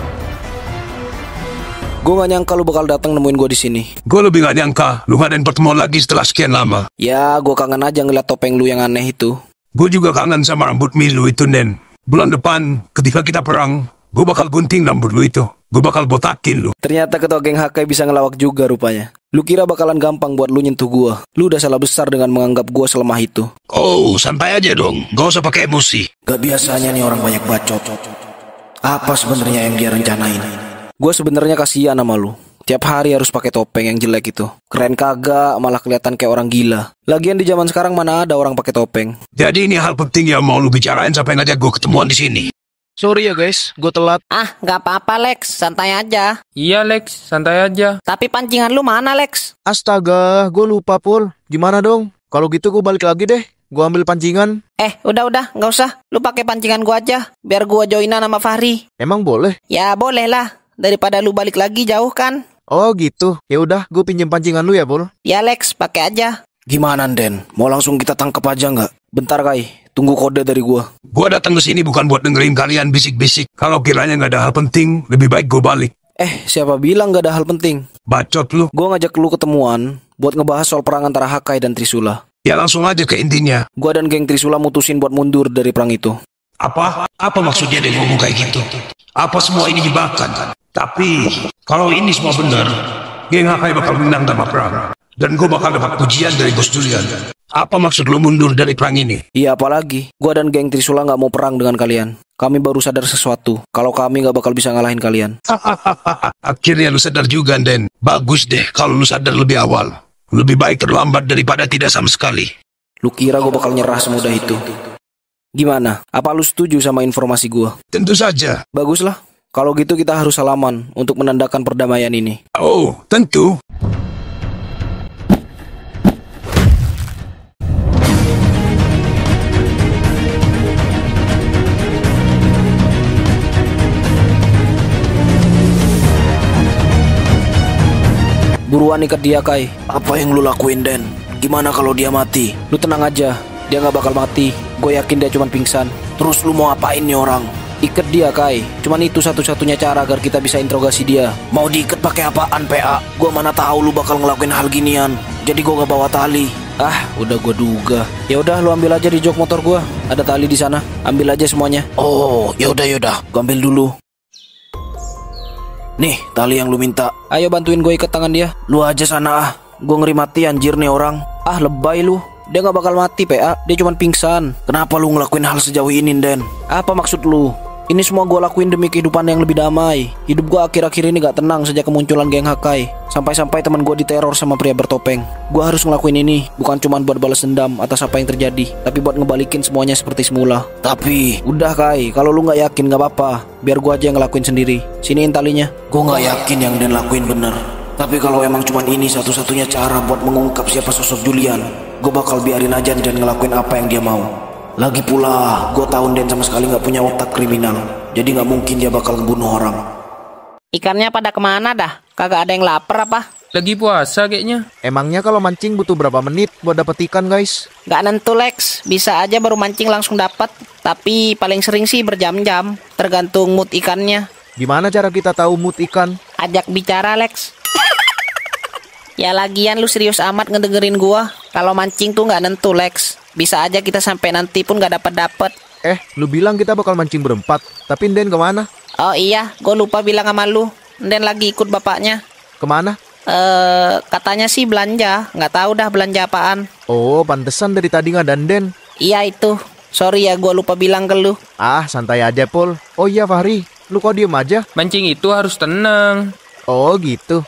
Gue gak nyangka lu bakal datang nemuin gue di sini. Gue lebih gak nyangka lu ngadain pertemuan lagi setelah sekian lama. Ya, gue kangen aja ngeliat topeng lu yang aneh itu. Gue juga kangen sama rambut milu itu, Den. Bulan depan, ketika kita perang, gue bakal gunting rambut lu itu. Gue bakal botakin lu. Ternyata ketua geng Hakai bisa ngelawak juga rupanya. Lu kira bakalan gampang buat lu nyentuh gue. Lu udah salah besar dengan menganggap gue selemah itu. Oh, santai aja dong. Gak usah pakai emosi. Gak biasanya nih orang banyak bacot. Apa sebenarnya yang dia rencanain? Gue sebenarnya kasihan sama lu. Tiap hari harus pakai topeng yang jelek itu. Keren kagak, malah kelihatan kayak orang gila. Lagian di zaman sekarang mana ada orang pakai topeng. Jadi ini hal penting yang mau lu bicarain sampai ngajak gue ketemuan di sini. Sorry ya guys, gue telat. Ah, gak apa-apa Lex, santai aja. Iya Lex, santai aja. Tapi pancingan lu mana Lex? Astaga, gue lupa Pul. Gimana dong? Kalau gitu gue balik lagi deh. Gue ambil pancingan. Eh, udah-udah, gak usah. Lu pakai pancingan gua aja, biar gua joinan sama Fahri. Emang boleh? Ya boleh lah, daripada lu balik lagi jauh kan. Oh gitu. Ya udah, gue pinjem pancingan lu ya, Pul. Ya Lex, pakai aja. Gimana Den? Mau langsung kita tangkap aja nggak? Bentar Kai, tunggu kode dari gua. Gua datang ke sini bukan buat dengerin kalian bisik-bisik. Kalau kiranya nggak ada hal penting, lebih baik gue balik. Eh, siapa bilang nggak ada hal penting? Bacot lu. Gua ngajak lu ketemuan buat ngebahas soal perang antara Hakai dan Trisula. Ya langsung aja ke intinya. Gua dan geng Trisula mutusin buat mundur dari perang itu. Apa? Apa maksudnya dia ngomong kayak gitu? Apa semua ini jebakan? Tapi kalau ini semua benar, geng Hakai bakal menang dalam perang. Dan gue bakal dapat pujian dari Bos Julian. Apa maksud lo mundur dari perang ini? Iya apalagi, gue dan geng Trisula gak mau perang dengan kalian. Kami baru sadar sesuatu, kalau kami gak bakal bisa ngalahin kalian. Akhirnya lu sadar juga, Den. Bagus deh kalau lu sadar lebih awal. Lebih baik terlambat daripada tidak sama sekali. Lu kira gue bakal nyerah semudah itu? Gimana? Apa lu setuju sama informasi gue? Tentu saja. Baguslah. Kalau gitu kita harus salaman untuk menandakan perdamaian ini. Oh, tentu. Buruan ikat dia, Kai. Apa yang lu lakuin, Den? Gimana kalau dia mati? Lu tenang aja, dia nggak bakal mati. Gue yakin dia cuma pingsan. Terus lu mau apain nih orang? Ikat dia, Kai. Cuman itu satu-satunya cara agar kita bisa interogasi dia. Mau diikat pakai apaan, P A? Gua mana tahu lu bakal ngelakuin hal ginian. Jadi gua gak bawa tali. Ah, udah gue duga. Ya udah, lu ambil aja di jok motor gua. Ada tali di sana. Ambil aja semuanya. Oh, yaudah yaudah. Gua ambil dulu. Nih, tali yang lu minta. Ayo bantuin gue ikat tangan dia. Lu aja sana ah. Gue ngeri mati anjir nih orang. Ah, lebay lu. Dia gak bakal mati, P A. Dia cuma pingsan. Kenapa lu ngelakuin hal sejauh ini, Den? Apa maksud lu? Ini semua gue lakuin demi kehidupan yang lebih damai. Hidup gue akhir-akhir ini gak tenang sejak kemunculan geng Hakai. Sampai-sampai teman gue diteror sama pria bertopeng. Gue harus ngelakuin ini bukan cuma buat balas dendam atas apa yang terjadi, tapi buat ngebalikin semuanya seperti semula. Tapi udah, Kai, kalau lu gak yakin gak apa-apa. Biar gue aja yang ngelakuin sendiri. Siniin talinya. Gue gak yakin yang Den lakuin bener. Tapi kalau emang cuma ini satu-satunya cara buat mengungkap siapa sosok Julian, gue bakal biarin aja Dan ngelakuin apa yang dia mau. Lagi pula, gue tahu Den sama sekali gak punya otak kriminal. Jadi gak mungkin dia bakal ngebunuh orang. Ikannya pada kemana dah? Kagak ada yang lapar apa? Lagi puasa kayaknya. Emangnya kalau mancing butuh berapa menit buat dapet ikan, guys? Gak nentu, Lex. Bisa aja baru mancing langsung dapat. Tapi paling sering sih berjam-jam. Tergantung mood ikannya. Gimana cara kita tahu mood ikan? Ajak bicara, Lex. Ya lagian lu serius amat ngedengerin gua. Kalau mancing tuh gak nentu, Lex. Bisa aja kita sampai nanti pun gak dapet-dapet. Eh, lu bilang kita bakal mancing berempat. Tapi Den kemana? Oh iya, gue lupa bilang sama lu. Den lagi ikut bapaknya. Kemana? Eh, katanya sih belanja. Nggak tahu dah belanja apaan. Oh, pantesan dari tadi nggak dandan. Iya itu. Sorry ya, gue lupa bilang ke lu. Ah, santai aja, Pol. Oh iya, Fahri. Lu kok diem aja? Mancing itu harus tenang. Oh, gitu.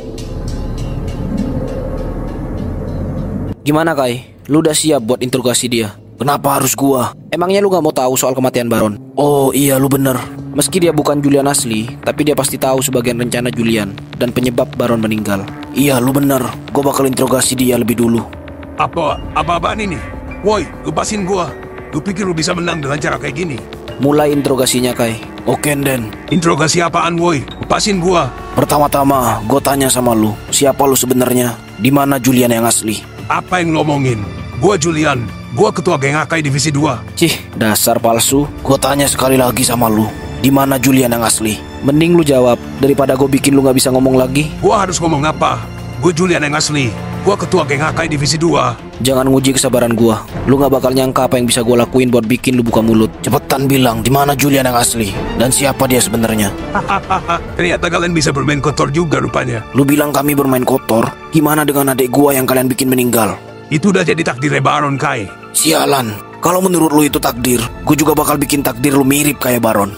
Gimana, Kai? Lu udah siap buat interogasi dia? Kenapa harus gua? Emangnya lu gak mau tahu soal kematian Baron? Oh iya, lu bener. Meski dia bukan Julian asli, tapi dia pasti tahu sebagian rencana Julian dan penyebab Baron meninggal. Iya, lu bener. Gua bakal interogasi dia lebih dulu. Apa? Apa-apaan ini? Woi, lepasin gua. Lu pikir lu bisa menang dengan cara kayak gini? Mulai interogasinya, Kai. Oke, Den. Interogasi apaan, woi? Lepasin gua. Pertama-tama, gua tanya sama lu. Siapa lu sebenarnya? Di mana Julian yang asli? Apa yang lo omongin? Gua Julian. Gua ketua geng Hakai Divisi dua. Cih, dasar palsu. Gua tanya sekali lagi sama lu. Di mana Julian yang asli? Mending lu jawab daripada gue bikin lu gak bisa ngomong lagi. Gua harus ngomong apa? Gue Julian yang asli. Gua ketua geng Hakai Divisi dua. Jangan nguji kesabaran gua. Lu gak bakal nyangka apa yang bisa gua lakuin buat bikin lu buka mulut. Cepetan bilang di mana Julian yang asli dan siapa dia sebenarnya. Hahaha. Ternyata kalian bisa bermain kotor juga rupanya. Lu bilang kami bermain kotor? Gimana dengan adik gua yang kalian bikin meninggal? Itu udah jadi takdirnya Baron, Kai. Sialan. Kalau menurut lu itu takdir, gue juga bakal bikin takdir lu mirip kayak Baron.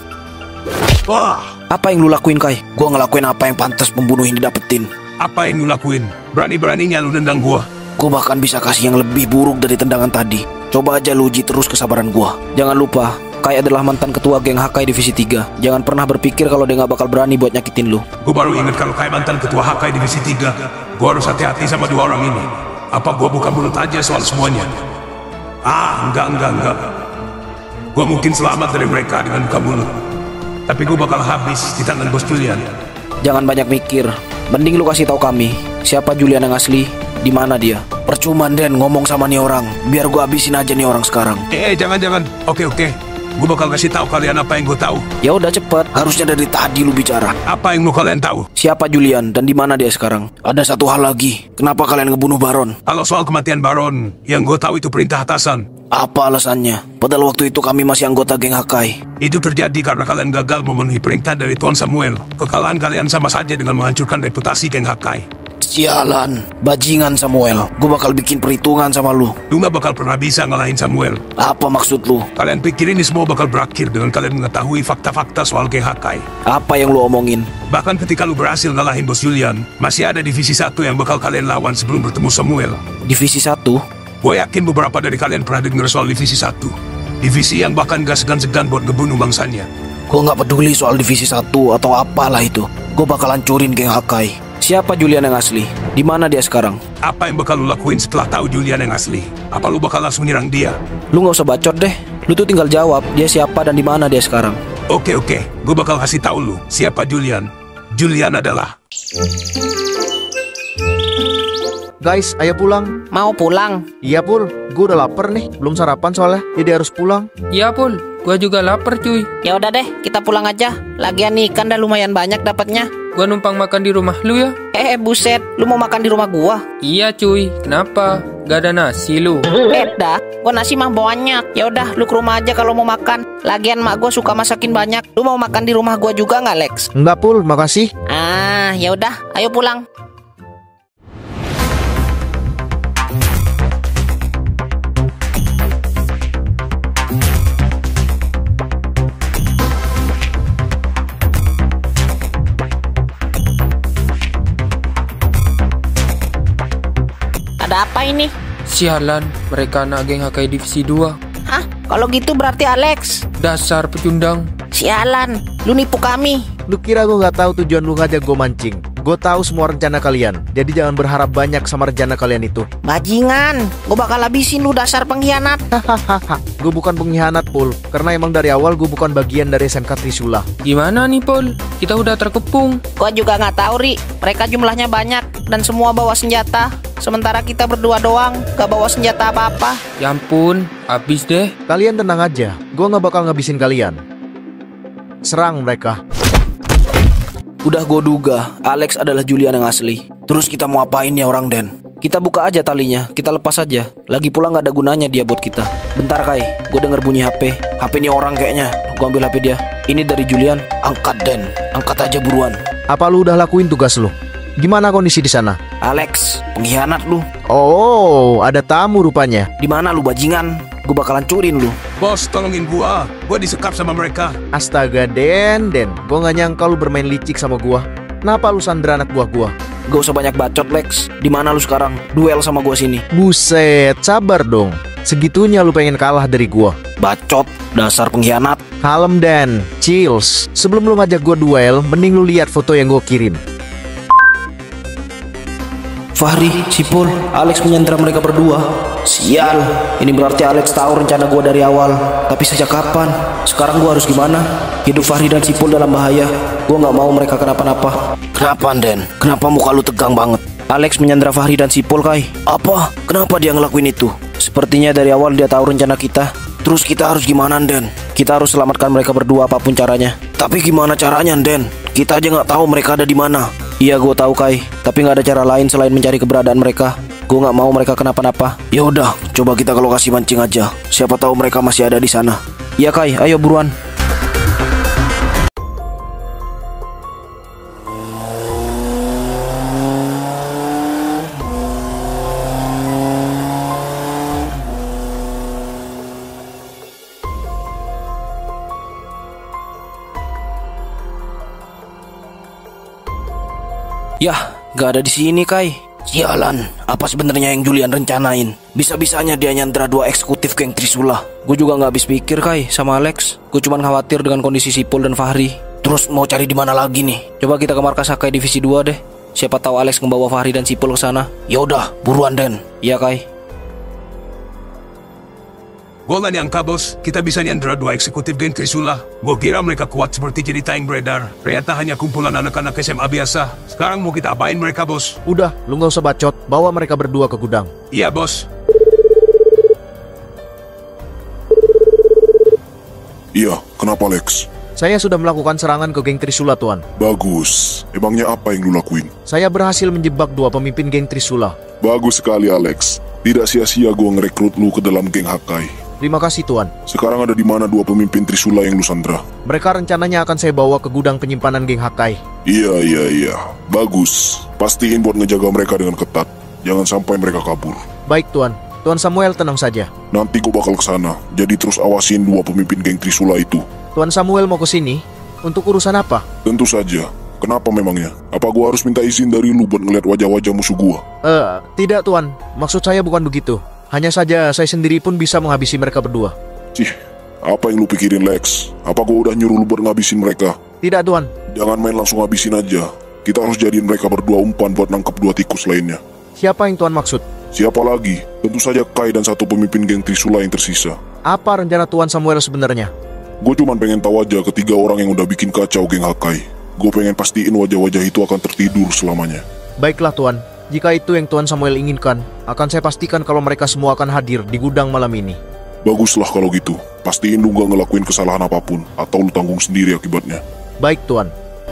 Wah. Apa yang lu lakuin, Kai? Gue ngelakuin apa yang pantas pembunuh ini dapetin. Apa yang lu lakuin? Berani-beraninya lu nendang gua. Gue bahkan bisa kasih yang lebih buruk dari tendangan tadi. Coba aja lu uji terus kesabaran gua. Jangan lupa, Kai adalah mantan ketua geng Hakai Divisi tiga. Jangan pernah berpikir kalau dia gak bakal berani buat nyakitin lu. Gue baru ingat kalau Kai mantan ketua Hakai Divisi tiga. Gue harus hati-hati sama dua orang ini. Apa gue buka mulut aja soal semuanya? Ah, enggak, enggak, enggak. Gue mungkin selamat dari mereka dengan buka mulut. Tapi gue bakal habis di tangan bos Julian. Jangan banyak mikir. Mending lu kasih tahu kami siapa Julian yang asli, di mana dia. Percuma Den ngomong sama nih orang. Biar gue habisin aja nih orang sekarang. Eh, eh jangan, jangan. Oke, oke. Gue bakal kasih tahu kalian apa yang gue tahu. Ya udah cepet. Harusnya dari tadi lu bicara. Apa yang mau kalian tahu? Siapa Julian dan di mana dia sekarang? Ada satu hal lagi. Kenapa kalian ngebunuh Baron? Kalau soal kematian Baron, yang gue tahu itu perintah atasan. Apa alasannya? Padahal waktu itu kami masih anggota geng Hakai. Itu terjadi karena kalian gagal memenuhi perintah dari Tuan Samuel. Kekalahan kalian sama saja dengan menghancurkan reputasi geng Hakai. Sialan, bajingan Samuel. Gue bakal bikin perhitungan sama lu. Lu gak bakal pernah bisa ngalahin Samuel. Apa maksud lu? Kalian pikir ini semua bakal berakhir dengan kalian mengetahui fakta-fakta soal geng Hakai. Apa yang lu omongin? Bahkan ketika lu berhasil ngalahin bos Julian, masih ada divisi satu yang bakal kalian lawan sebelum bertemu Samuel. Divisi satu? Gue yakin beberapa dari kalian pernah dengar soal divisi satu. Divisi yang bahkan gak segan-segan buat ngebunuh bangsanya. Gue gak peduli soal divisi satu atau apalah itu. Gue bakal hancurin geng Hakai. Siapa Julian yang asli? Di mana dia sekarang? Apa yang bakal lu lakuin setelah tahu Julian yang asli? Apa lu bakal langsung nyerang dia? Lu gak usah bacot deh. Lu tuh tinggal jawab dia siapa dan di mana dia sekarang. Oke oke, gue bakal kasih tahu lu siapa Julian. Julian adalah... Guys, ayo pulang. Mau pulang? Iya Pul, gue udah lapar nih. Belum sarapan soalnya, jadi harus pulang. Iya Pul, gua juga lapar cuy. Ya udah deh, kita pulang aja. Lagian ikan dah lumayan banyak dapatnya. Gua numpang makan di rumah lu ya. Eh buset, lu mau makan di rumah gua? Iya cuy, kenapa? Gak ada nasi lu? Beda, gua nasi mah banyak. Ya udah, lu ke rumah aja kalau mau makan. Lagian mak gua suka masakin banyak. Lu mau makan di rumah gua juga nggak, Lex? Enggak Pul, makasih. Ah, ya udah, ayo pulang. Ada apa ini? Sialan, mereka anak geng Hakai Divisi dua. Hah? Kalau gitu berarti Alex. Dasar pecundang. Sialan, lu nipu kami. Lu kira gue gak tahu tujuan lu ngajak gue mancing? Gue tahu semua rencana kalian. Jadi jangan berharap banyak sama rencana kalian itu. Bajingan, gue bakal habisin lu dasar pengkhianat. Hahaha, gue bukan pengkhianat Pul. Karena emang dari awal gue bukan bagian dari S M K Trisula. Gimana nih Pul? Kita udah terkepung. Gue juga gak tahu Ri. Mereka jumlahnya banyak dan semua bawa senjata. Sementara kita berdua doang, gak bawa senjata apa-apa. Ya ampun, habis deh. Kalian tenang aja, gue gak bakal ngabisin kalian. Serang mereka. Udah gue duga, Alex adalah Julian yang asli. Terus kita mau apain ya orang Den? Kita buka aja talinya, kita lepas aja. Lagi pula gak ada gunanya dia buat kita. Bentar Kai, gue denger bunyi H P. H P ini orang kayaknya. Gue ambil H P dia. Ini dari Julian. Angkat Den, angkat aja buruan. Apa lu udah lakuin tugas lu? Gimana kondisi di sana? Alex, pengkhianat lu. Oh, ada tamu rupanya. Di mana lu bajingan? Gue bakal hancurin lu. Bos, tolongin gua. Gua disekap sama mereka. Astaga Den, Den. Gue gak nyangka lu bermain licik sama gua. Kenapa lu sandera anak buah gua? Gak usah banyak bacot Lex. Di mana lu sekarang? Duel sama gua sini. Buset, sabar dong. Segitunya lu pengen kalah dari gua. Bacot, dasar pengkhianat. Kalem Dan, chills. Sebelum lu ngajak gua duel, mending lu lihat foto yang gua kirim. Fahri, Sipul, Alex menyandera mereka berdua. Sial, ini berarti Alex tahu rencana gue dari awal. Tapi sejak kapan? Sekarang gue harus gimana? Hidup Fahri dan Sipul dalam bahaya. Gue nggak mau mereka kenapa-napa. Kenapa Den? Kenapa muka lu tegang banget? Alex menyandera Fahri dan Sipul, Kai. Apa? Kenapa dia ngelakuin itu? Sepertinya dari awal dia tahu rencana kita. Terus kita harus gimana Den? Kita harus selamatkan mereka berdua apapun caranya. Tapi gimana caranya Den? Kita aja nggak tahu mereka ada di mana. Iya gue tahu Kai, tapi nggak ada cara lain selain mencari keberadaan mereka. Gue nggak mau mereka kenapa-napa. Ya udah, coba kita ke lokasi mancing aja. Siapa tahu mereka masih ada di sana. Iya Kai, ayo buruan. Yah, gak ada di sini Kai. Sialan, apa sebenarnya yang Julian rencanain? Bisa-bisanya dia nyandra dua eksekutif geng Trisula. Gue juga gak habis pikir Kai sama Alex. Gue cuma khawatir dengan kondisi Sipul dan Fahri. Terus mau cari di mana lagi nih? Coba kita ke markas Hakai Divisi dua deh. Siapa tahu Alex membawa Fahri dan Sipul ke sana. Ya udah, buruan Den. Iya Kai. Gue gak nyangka bos, kita bisa nyandra dua eksekutif geng Trisula. Gue kira mereka kuat seperti cerita yang beredar. Ternyata hanya kumpulan anak-anak S M A biasa. Sekarang mau kita apain mereka bos? Udah, lu gak usah bacot. Bawa mereka berdua ke gudang. Iya bos. Iya, kenapa Lex? Saya sudah melakukan serangan ke geng Trisula Tuan. Bagus, emangnya apa yang lu lakuin? Saya berhasil menjebak dua pemimpin geng Trisula. Bagus sekali Alex. Tidak sia-sia gua ngerekrut lu ke dalam geng Hakai. Terima kasih Tuan. Sekarang ada di mana dua pemimpin Trisula yang lu sandra? Mereka rencananya akan saya bawa ke gudang penyimpanan geng Hakai. Iya, iya, iya. Bagus. Pastiin buat ngejaga mereka dengan ketat. Jangan sampai mereka kabur. Baik Tuan. Tuan Samuel tenang saja. Nanti gua bakal kesana. Jadi terus awasin dua pemimpin geng Trisula itu. Tuan Samuel mau ke sini? Untuk urusan apa? Tentu saja. Kenapa memangnya? Apa gua harus minta izin dari lu buat ngeliat wajah-wajah musuh gua? Eh, uh, tidak Tuan. Maksud saya bukan begitu. Hanya saja saya sendiri pun bisa menghabisi mereka berdua. Cih, apa yang lu pikirin Lex? Apa gua udah nyuruh lu buat ngabisin mereka? Tidak Tuan. Jangan main langsung ngabisin aja. Kita harus jadiin mereka berdua umpan buat nangkep dua tikus lainnya. Siapa yang Tuan maksud? Siapa lagi? Tentu saja Kai dan satu pemimpin geng Trisula yang tersisa. Apa rencana Tuan Samuel sebenarnya? Gue cuma pengen tahu aja ketiga orang yang udah bikin kacau geng Hakai. Gue pengen pastiin wajah-wajah itu akan tertidur selamanya. Baiklah Tuan, jika itu yang Tuan Samuel inginkan, akan saya pastikan kalau mereka semua akan hadir di gudang malam ini. Baguslah kalau gitu. Pastiin lu gak ngelakuin kesalahan apapun, atau lu tanggung sendiri akibatnya. Baik Tuan.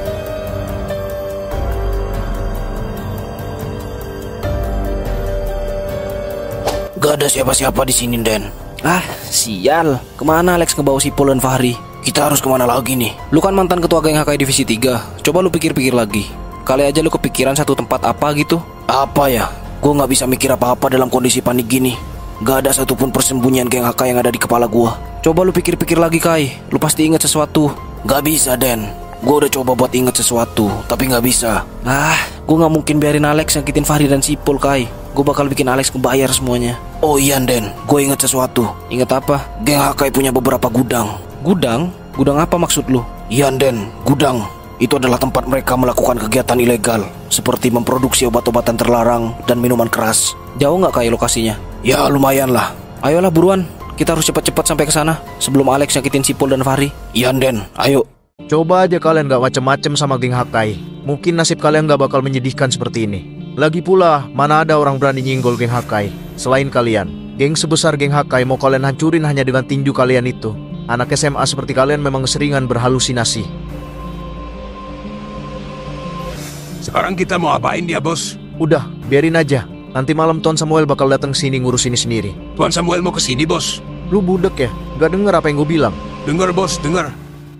Gak ada siapa-siapa di sini, Den. Ah, sial. Kemana Alex ngebawa Sipol dan Fahri? Kita harus kemana lagi nih? Lu kan mantan ketua geng Hakai Divisi tiga. Coba lu pikir-pikir lagi. Kali aja lu kepikiran satu tempat apa gitu. Apa ya? Gue gak bisa mikir apa-apa dalam kondisi panik gini. Gak ada satupun persembunyian geng Hakai yang ada di kepala gue. Coba lu pikir-pikir lagi, Kai. Lu pasti inget sesuatu. Gak bisa, Den. Gue udah coba buat inget sesuatu, tapi gak bisa. Ah, gue gak mungkin biarin Alex nyakitin Fahri dan Sipol, Kai. Gue bakal bikin Alex ngebayar semuanya. Oh iya, Den. Gue inget sesuatu. Inget apa? Geng Hakai punya beberapa gudang. Gudang? Gudang apa maksud lu? Iya, Den. Gudang. Itu adalah tempat mereka melakukan kegiatan ilegal, seperti memproduksi obat-obatan terlarang dan minuman keras. Jauh nggak Kai lokasinya? Ya lumayan lah. Ayolah buruan, kita harus cepat-cepat sampai ke sana sebelum Alex nyakitin Sipol dan Fahri. Iya, Den. Ayo. Coba aja kalian gak macem-macem sama geng Hakai. Mungkin nasib kalian gak bakal menyedihkan seperti ini. Lagi pula, mana ada orang berani nyinggol geng Hakai selain kalian. Geng sebesar geng Hakai mau kalian hancurin hanya dengan tinju kalian itu. Anak S M A seperti kalian memang keseringan berhalusinasi. Sekarang kita mau apain dia, bos? Udah, biarin aja. Nanti malam Tuan Samuel bakal datang sini ngurus ini sendiri. Tuan Samuel mau kesini, bos? Lu budek ya? Gak denger apa yang gue bilang? Dengar, bos, dengar.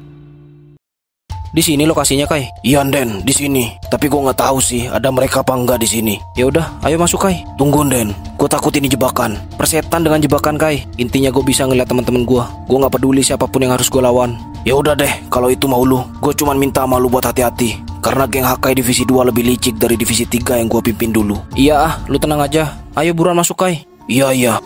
Di sini lokasinya, Kai. Iya, Den, di sini. Tapi gue nggak tahu sih ada mereka apa enggak di sini. Ya udah, ayo masuk, Kai. Tunggu, Den. Gue takut ini jebakan. Persetan dengan jebakan, Kai. Intinya gue bisa ngeliat teman-teman gue. Gue nggak peduli siapapun yang harus gue lawan. Ya udah deh, kalau itu mau lu. Gue cuman minta sama lu buat hati-hati. Karena geng Hakai Divisi dua lebih licik dari Divisi tiga yang gue pimpin dulu. Iya ah, lu tenang aja. Ayo buruan masuk, Kai. Iya, iya.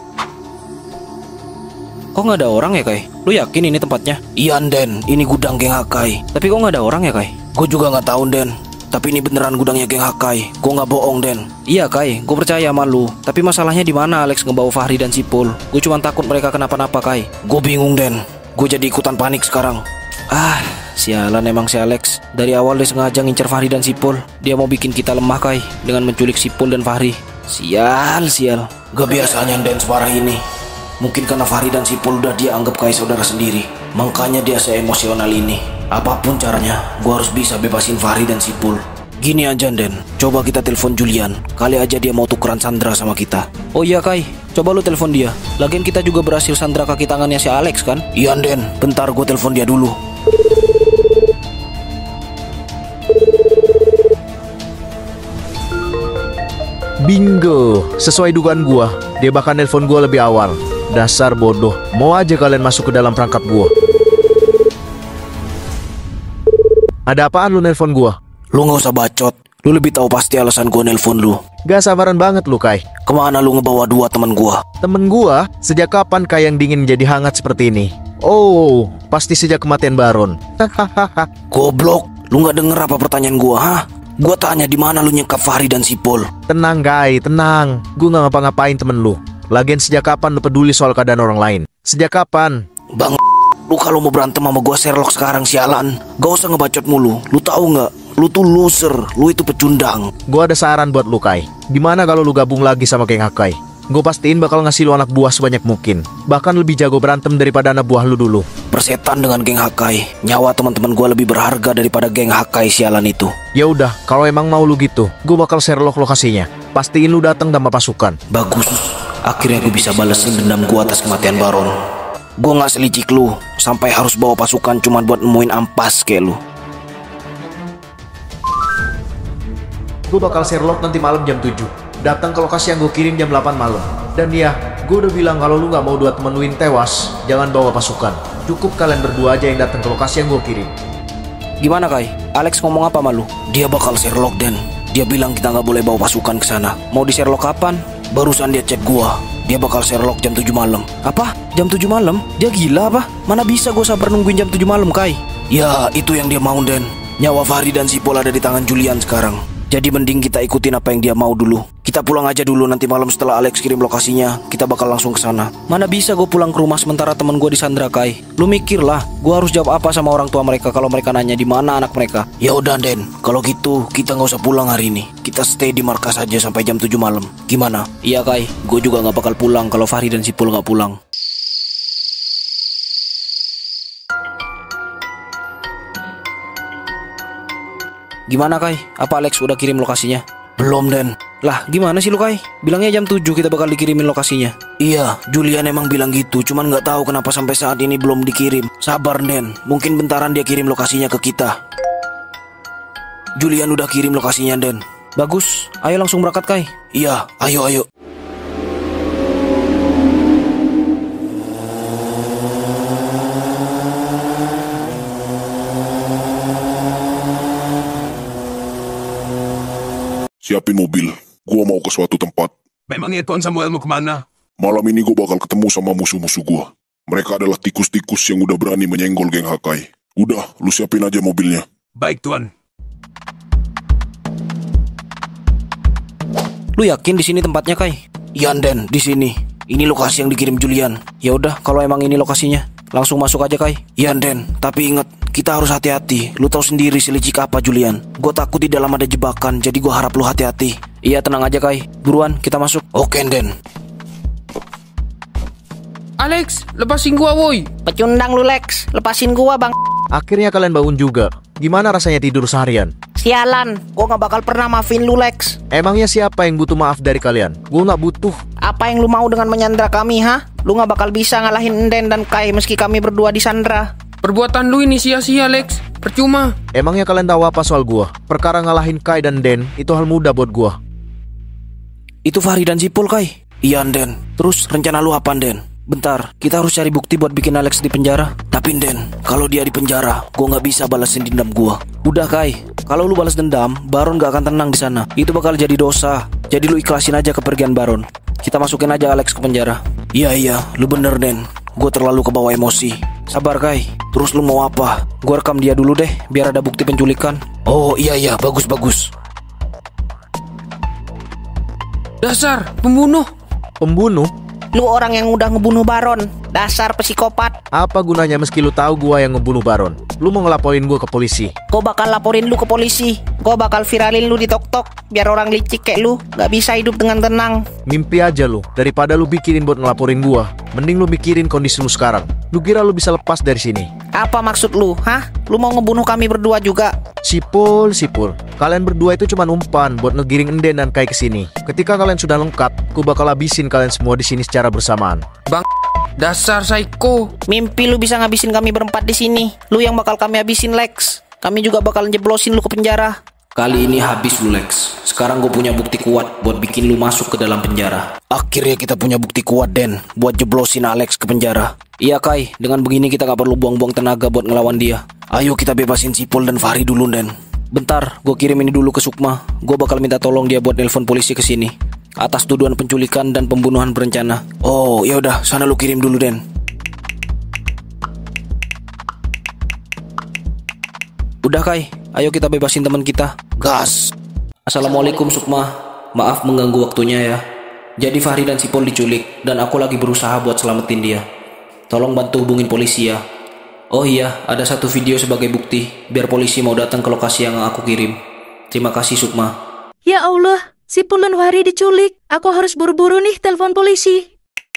Kok nggak ada orang ya, Kai? Lu yakin ini tempatnya? Iya, Den. Ini gudang geng Hakai. Tapi kok nggak ada orang ya, Kai? Gue juga nggak tahu, Den. Tapi ini beneran gudangnya geng Hakai. Gue nggak bohong, Den. Iya, Kai. Gue percaya sama lu. Tapi masalahnya di mana Alex ngebawa Fahri dan Sipol? Gue cuma takut mereka kenapa-napa, Kai. Gue bingung, Den. Gue jadi ikutan panik sekarang. Ah, sialan emang si Alex. Dari awal dia sengaja ngincer Fahri dan Sipol. Dia mau bikin kita lemah, Kai, dengan menculik Sipol dan Fahri. Sial, sial. Gak biasanya Den separah ini. Mungkin karena Fahri dan Sipol udah dia anggap kayak saudara sendiri. Makanya dia se-emosional ini. Apapun caranya, gue harus bisa bebasin Fahri dan Sipol. Gini aja, Den. Coba kita telepon Julian. Kali aja dia mau tukeran sandra sama kita. Oh iya, Kai. Coba lu telepon dia. Lagian kita juga berhasil sandra kaki tangannya si Alex, kan? Iya, Den. Bentar gue telepon dia dulu. Bingo. Sesuai dugaan gua. Dia bahkan nelpon gua lebih awal. Dasar bodoh, mau aja kalian masuk ke dalam perangkap gua. Ada apaan lu nelpon gua? Lu gak usah bacot. Lu lebih tahu pasti alasan gua nelpon lu. Gak sabaran banget lu, Kai. Kemana lu ngebawa dua teman gua? Temen gua? Sejak kapan Kai yang dingin jadi hangat seperti ini? Oh, pasti sejak kematian Baron. Hahaha. Goblok, lu gak denger apa pertanyaan gua, hah? Gua tanya di mana lu nyekap Fahri dan Sipol. Tenang, Kai, tenang. Gua gak ngapa-ngapain temen lu. Lagian sejak kapan lu peduli soal keadaan orang lain? Sejak kapan? Bang, lu kalau mau berantem sama gua Sherlock sekarang sialan. Gak usah ngebacot mulu. Lu tahu nggak? Lu tuh loser. Lu itu pecundang. Gua ada saran buat lu, Kai. Gimana kalau lu gabung lagi sama geng Hakai? Gue pastiin bakal ngasih lu anak buah sebanyak mungkin. Bahkan lebih jago berantem daripada anak buah lu dulu. Persetan dengan geng Hakai. Nyawa teman-teman gue lebih berharga daripada geng Hakai sialan itu. Ya udah, kalau emang mau lu gitu, gue bakal Sherlock lokasinya. Pastiin lu datang tanpa pasukan. Bagus. Akhirnya gue bisa balesin dendam gue atas kematian Baron. Gue gak selicik lu sampai harus bawa pasukan cuma buat nemuin ampas kayak lu. Gue bakal Sherlock nanti malam jam tujuh. Datang ke lokasi yang gue kirim jam delapan malam. Dan ya, gue udah bilang kalau lu gak mau dua temen lu ini tewas, jangan bawa pasukan. Cukup kalian berdua aja yang datang ke lokasi yang gue kirim. Gimana, Kai? Alex ngomong apa sama lu? Dia bakal Sherlock, Den. Dia bilang kita gak boleh bawa pasukan ke sana. Mau di Sherlock kapan? Barusan dia chat gua. dia bakal Sherlock jam tujuh malam. Apa? Jam tujuh malam? Dia gila apa? Mana bisa gue sabar nungguin jam tujuh malam, Kai? Ya, itu yang dia mau, Den. Nyawa Fahri dan Sipol ada di tangan Julian sekarang. Jadi mending kita ikutin apa yang dia mau dulu. Kita pulang aja dulu, nanti malam setelah Alex kirim lokasinya, kita bakal langsung ke sana. Mana bisa gue pulang ke rumah sementara temen gue disandra, Kai? Lu mikir lah, gue harus jawab apa sama orang tua mereka kalau mereka nanya di mana anak mereka. Ya udah, Den, kalau gitu kita nggak usah pulang hari ini. Kita stay di markas aja sampai jam tujuh malam. Gimana? Iya, Kai, gue juga nggak bakal pulang kalau Fahri dan Sipol nggak pulang. Gimana, Kai? Apa Alex udah kirim lokasinya? Belum, Den. Lah, gimana sih lu, Kai? Bilangnya jam tujuh kita bakal dikirimin lokasinya. Iya, Julian emang bilang gitu, cuman nggak tahu kenapa sampai saat ini belum dikirim. Sabar, Den. Mungkin bentaran dia kirim lokasinya ke kita. Julian udah kirim lokasinya, Den. Bagus. Ayo langsung berangkat, Kai. Iya, ayo ayo. Siapin mobil, gua mau ke suatu tempat. Memangnya Tuan Samuel mau kemana? Malam ini gua bakal ketemu sama musuh-musuh gua. Mereka adalah tikus-tikus yang udah berani menyenggol geng Hakai. Udah, lu siapin aja mobilnya. Baik, Tuan. Lu yakin di sini tempatnya, Kai? Iya, Den, di sini. Ini lokasi yang dikirim Julian. Ya udah, kalau emang ini lokasinya, langsung masuk aja, Kai. Iya, Den, tapi ingat, kita harus hati-hati. Lu tahu sendiri selicik apa Julian. Gue takut di dalam ada jebakan, jadi gue harap lu hati-hati. Iya, tenang aja, Kai. Buruan, kita masuk. Oke, Den. Alex, lepasin gua, woi. Pecundang lu, Lex. Lepasin gua, Bang. Akhirnya kalian bangun juga. Gimana rasanya tidur seharian? Sialan, gua gak bakal pernah maafin lu, Lex. Emangnya siapa yang butuh maaf dari kalian? Gue gak butuh. Apa yang lu mau dengan menyandra kami, ha? Lu gak bakal bisa ngalahin Enden dan Kai meski kami berdua disandra. Perbuatan lu ini sia-sia, Lex. Percuma. Emangnya kalian tahu apa soal gua? Perkara ngalahin Kai dan Den itu hal mudah buat gua. Itu Fahri dan Sipol, Kai. Iya, Den. Terus rencana lu apa, Den? Bentar, kita harus cari bukti buat bikin Alex di penjara. Tapi, Den, kalau dia di penjara, gua nggak bisa balasin dendam gua. Udah, Kai. Kalau lu balas dendam, Baron gak akan tenang di sana. Itu bakal jadi dosa. Jadi lu ikhlasin aja kepergian Baron. Kita masukin aja Alex ke penjara. Iya, iya, lu bener, Den. Gue terlalu kebawa emosi. Sabar, Kai. Terus lu mau apa? Gue rekam dia dulu deh, biar ada bukti penculikan. Oh, iya, iya, bagus-bagus. Dasar pembunuh. Pembunuh? Lu orang yang udah ngebunuh Baron. Dasar psikopat. Apa gunanya meski lu tahu gua yang ngebunuh Baron? Lu mau ngelaporin gua ke polisi? Gue bakal laporin lu ke polisi. Gue bakal viralin lu di TokTok. Biar orang licik kayak lu gak bisa hidup dengan tenang. Mimpi aja lu. Daripada lu pikirin buat ngelaporin gua, mending lu mikirin kondisi lu sekarang. Lu kira lu bisa lepas dari sini? Apa maksud lu, hah? Lu mau ngebunuh kami berdua juga? Sipol, Sipol, kalian berdua itu cuma umpan buat ngegiring Enden dan Kai ke sini. Ketika kalian sudah lengkap, ku bakal habisin kalian semua di sini secara bersamaan. Bang, dasar psycho. Mimpi lu bisa ngabisin kami berempat di sini. Lu yang bakal kami habisin, Lex. Kami juga bakal jeblosin lu ke penjara. Kali ini habis lu, Lex. Sekarang gue punya bukti kuat buat bikin lu masuk ke dalam penjara. Akhirnya kita punya bukti kuat, Den, buat jeblosin Alex ke penjara. Iya, Kai, dengan begini kita gak perlu buang-buang tenaga buat ngelawan dia. Ayo kita bebasin Sipol dan Fahri dulu, Den. Bentar, gue kirim ini dulu ke Sukma. Gue bakal minta tolong dia buat nelpon polisi ke sini atas tuduhan penculikan dan pembunuhan berencana. Oh, ya udah, sana lu kirim dulu, Den. Udah, Kai, ayo kita bebasin teman kita. Gas. Assalamualaikum, Sukma. Maaf mengganggu waktunya ya. Jadi Fahri dan Sipol diculik dan aku lagi berusaha buat selamatin dia. Tolong bantu hubungin polisi ya. Oh iya, ada satu video sebagai bukti biar polisi mau datang ke lokasi yang aku kirim. Terima kasih, Sukma. Ya Allah, Sipol dan Fahri diculik. Aku harus buru-buru nih telepon polisi.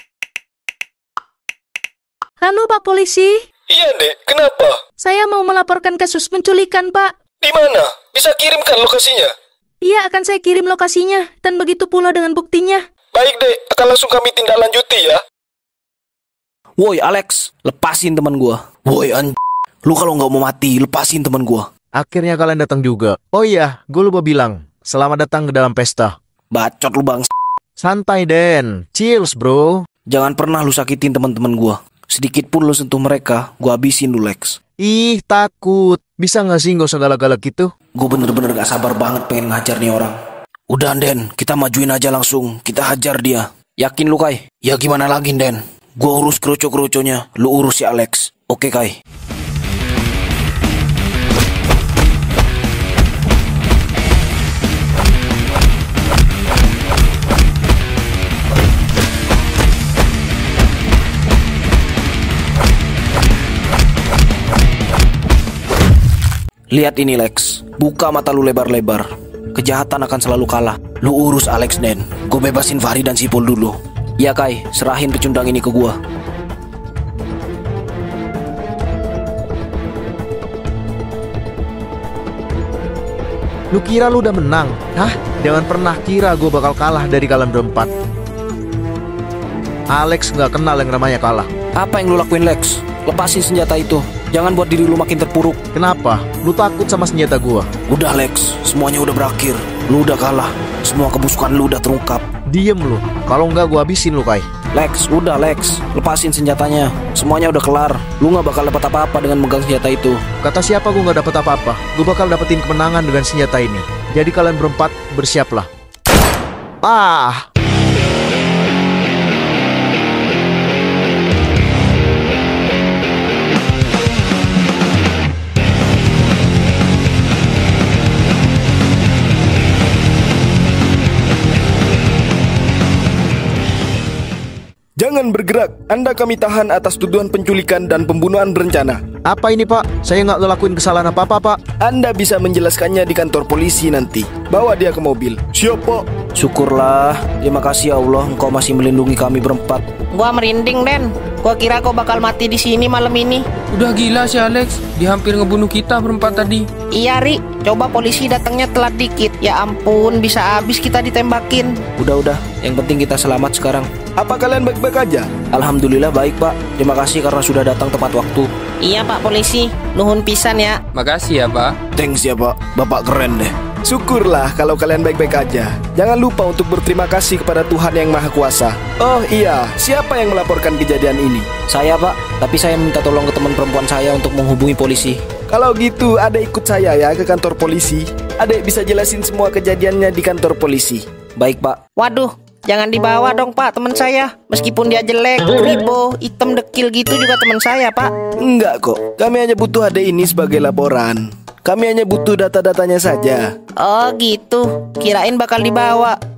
Halo, Pak Polisi. Iya, Dek. Kenapa? Saya mau melaporkan kasus penculikan, Pak. Di mana? Bisa kirimkan lokasinya? Iya, akan saya kirim lokasinya dan begitu pula dengan buktinya. Baik, Dek. Akan langsung kami tindak lanjuti ya. Woi, Alex, lepasin teman gua. Woi, anj... Lu kalau nggak mau mati, lepasin teman gua. Akhirnya kalian datang juga. Oh iya, gue lupa bilang. Selamat datang ke dalam pesta. Bacot lu, Bang. Santai, Den. Chills, bro. Jangan pernah lu sakitin teman-teman gua. Sedikit pun lu sentuh mereka, gua habisin lu, Lex. Ih, takut. Bisa nggak sih nggak usah galak-galak gitu? Gue bener-bener gak sabar banget pengen ngajar nih orang. Udah, Den, kita majuin aja langsung. Kita hajar dia. Yakin lu, Kai? Ya gimana lagi, Den? Gua urus kroco-kroconya, lu urus si Alex. Oke, Kai. Lihat ini, Lex. Buka mata lu lebar-lebar. Kejahatan akan selalu kalah. Lu urus Alex, Den. Gue bebasin Fahri dan Sipul dulu. Ya, Kai. Serahin pecundang ini ke gua. Lu kira lu udah menang? Hah? Jangan pernah kira gue bakal kalah dari kalian berempat. Alex nggak kenal yang namanya kalah. Apa yang lu lakuin, Lex? Lepasin senjata itu. Jangan buat diri lu makin terpuruk. Kenapa? Lu takut sama senjata gua? Udah, Lex. Semuanya udah berakhir. Lu udah kalah. Semua kebusukan lu udah terungkap. Diem lu. Kalau nggak gua habisin lu, Kai. Lex, udah, Lex. Lepasin senjatanya. Semuanya udah kelar. Lu nggak bakal dapat apa-apa dengan megang senjata itu. Kata siapa gua nggak dapat apa-apa? Gua bakal dapetin kemenangan dengan senjata ini. Jadi kalian berempat bersiaplah. Ah! Jangan bergerak, Anda kami tahan atas tuduhan penculikan dan pembunuhan berencana. Apa ini, Pak? Saya nggak ngelakuin kesalahan apa-apa, Pak. Anda bisa menjelaskannya di kantor polisi nanti. Bawa dia ke mobil. Siap, Pak. Syukurlah. Terima kasih ya Allah, Engkau masih melindungi kami berempat. Gua merinding, Den. Gua kira kau bakal mati di sini malam ini. Udah gila si Alex, dia hampir ngebunuh kita berempat tadi. Iya, Ri. Coba polisi datangnya telat dikit. Ya ampun, bisa habis kita ditembakin. Udah-udah, yang penting kita selamat sekarang. Apa kalian baik-baik aja? Alhamdulillah baik, Pak. Terima kasih karena sudah datang tepat waktu. Iya, Pak Polisi. Nuhun pisan ya. Makasih ya, Pak. Thanks ya, Pak. Bapak keren deh. Syukurlah kalau kalian baik-baik aja. Jangan lupa untuk berterima kasih kepada Tuhan Yang Maha Kuasa. Oh iya, siapa yang melaporkan kejadian ini? Saya, Pak. Tapi saya minta tolong ke teman perempuan saya untuk menghubungi polisi. Kalau gitu, adek ikut saya ya ke kantor polisi. Adek bisa jelasin semua kejadiannya di kantor polisi. Baik, Pak. Waduh, jangan dibawa dong, Pak, teman saya. Meskipun dia jelek, kribo, hitam dekil gitu juga teman saya, Pak. Enggak kok, kami hanya butuh adek ini sebagai laporan. Kami hanya butuh data-datanya saja. Oh gitu, kirain bakal dibawa.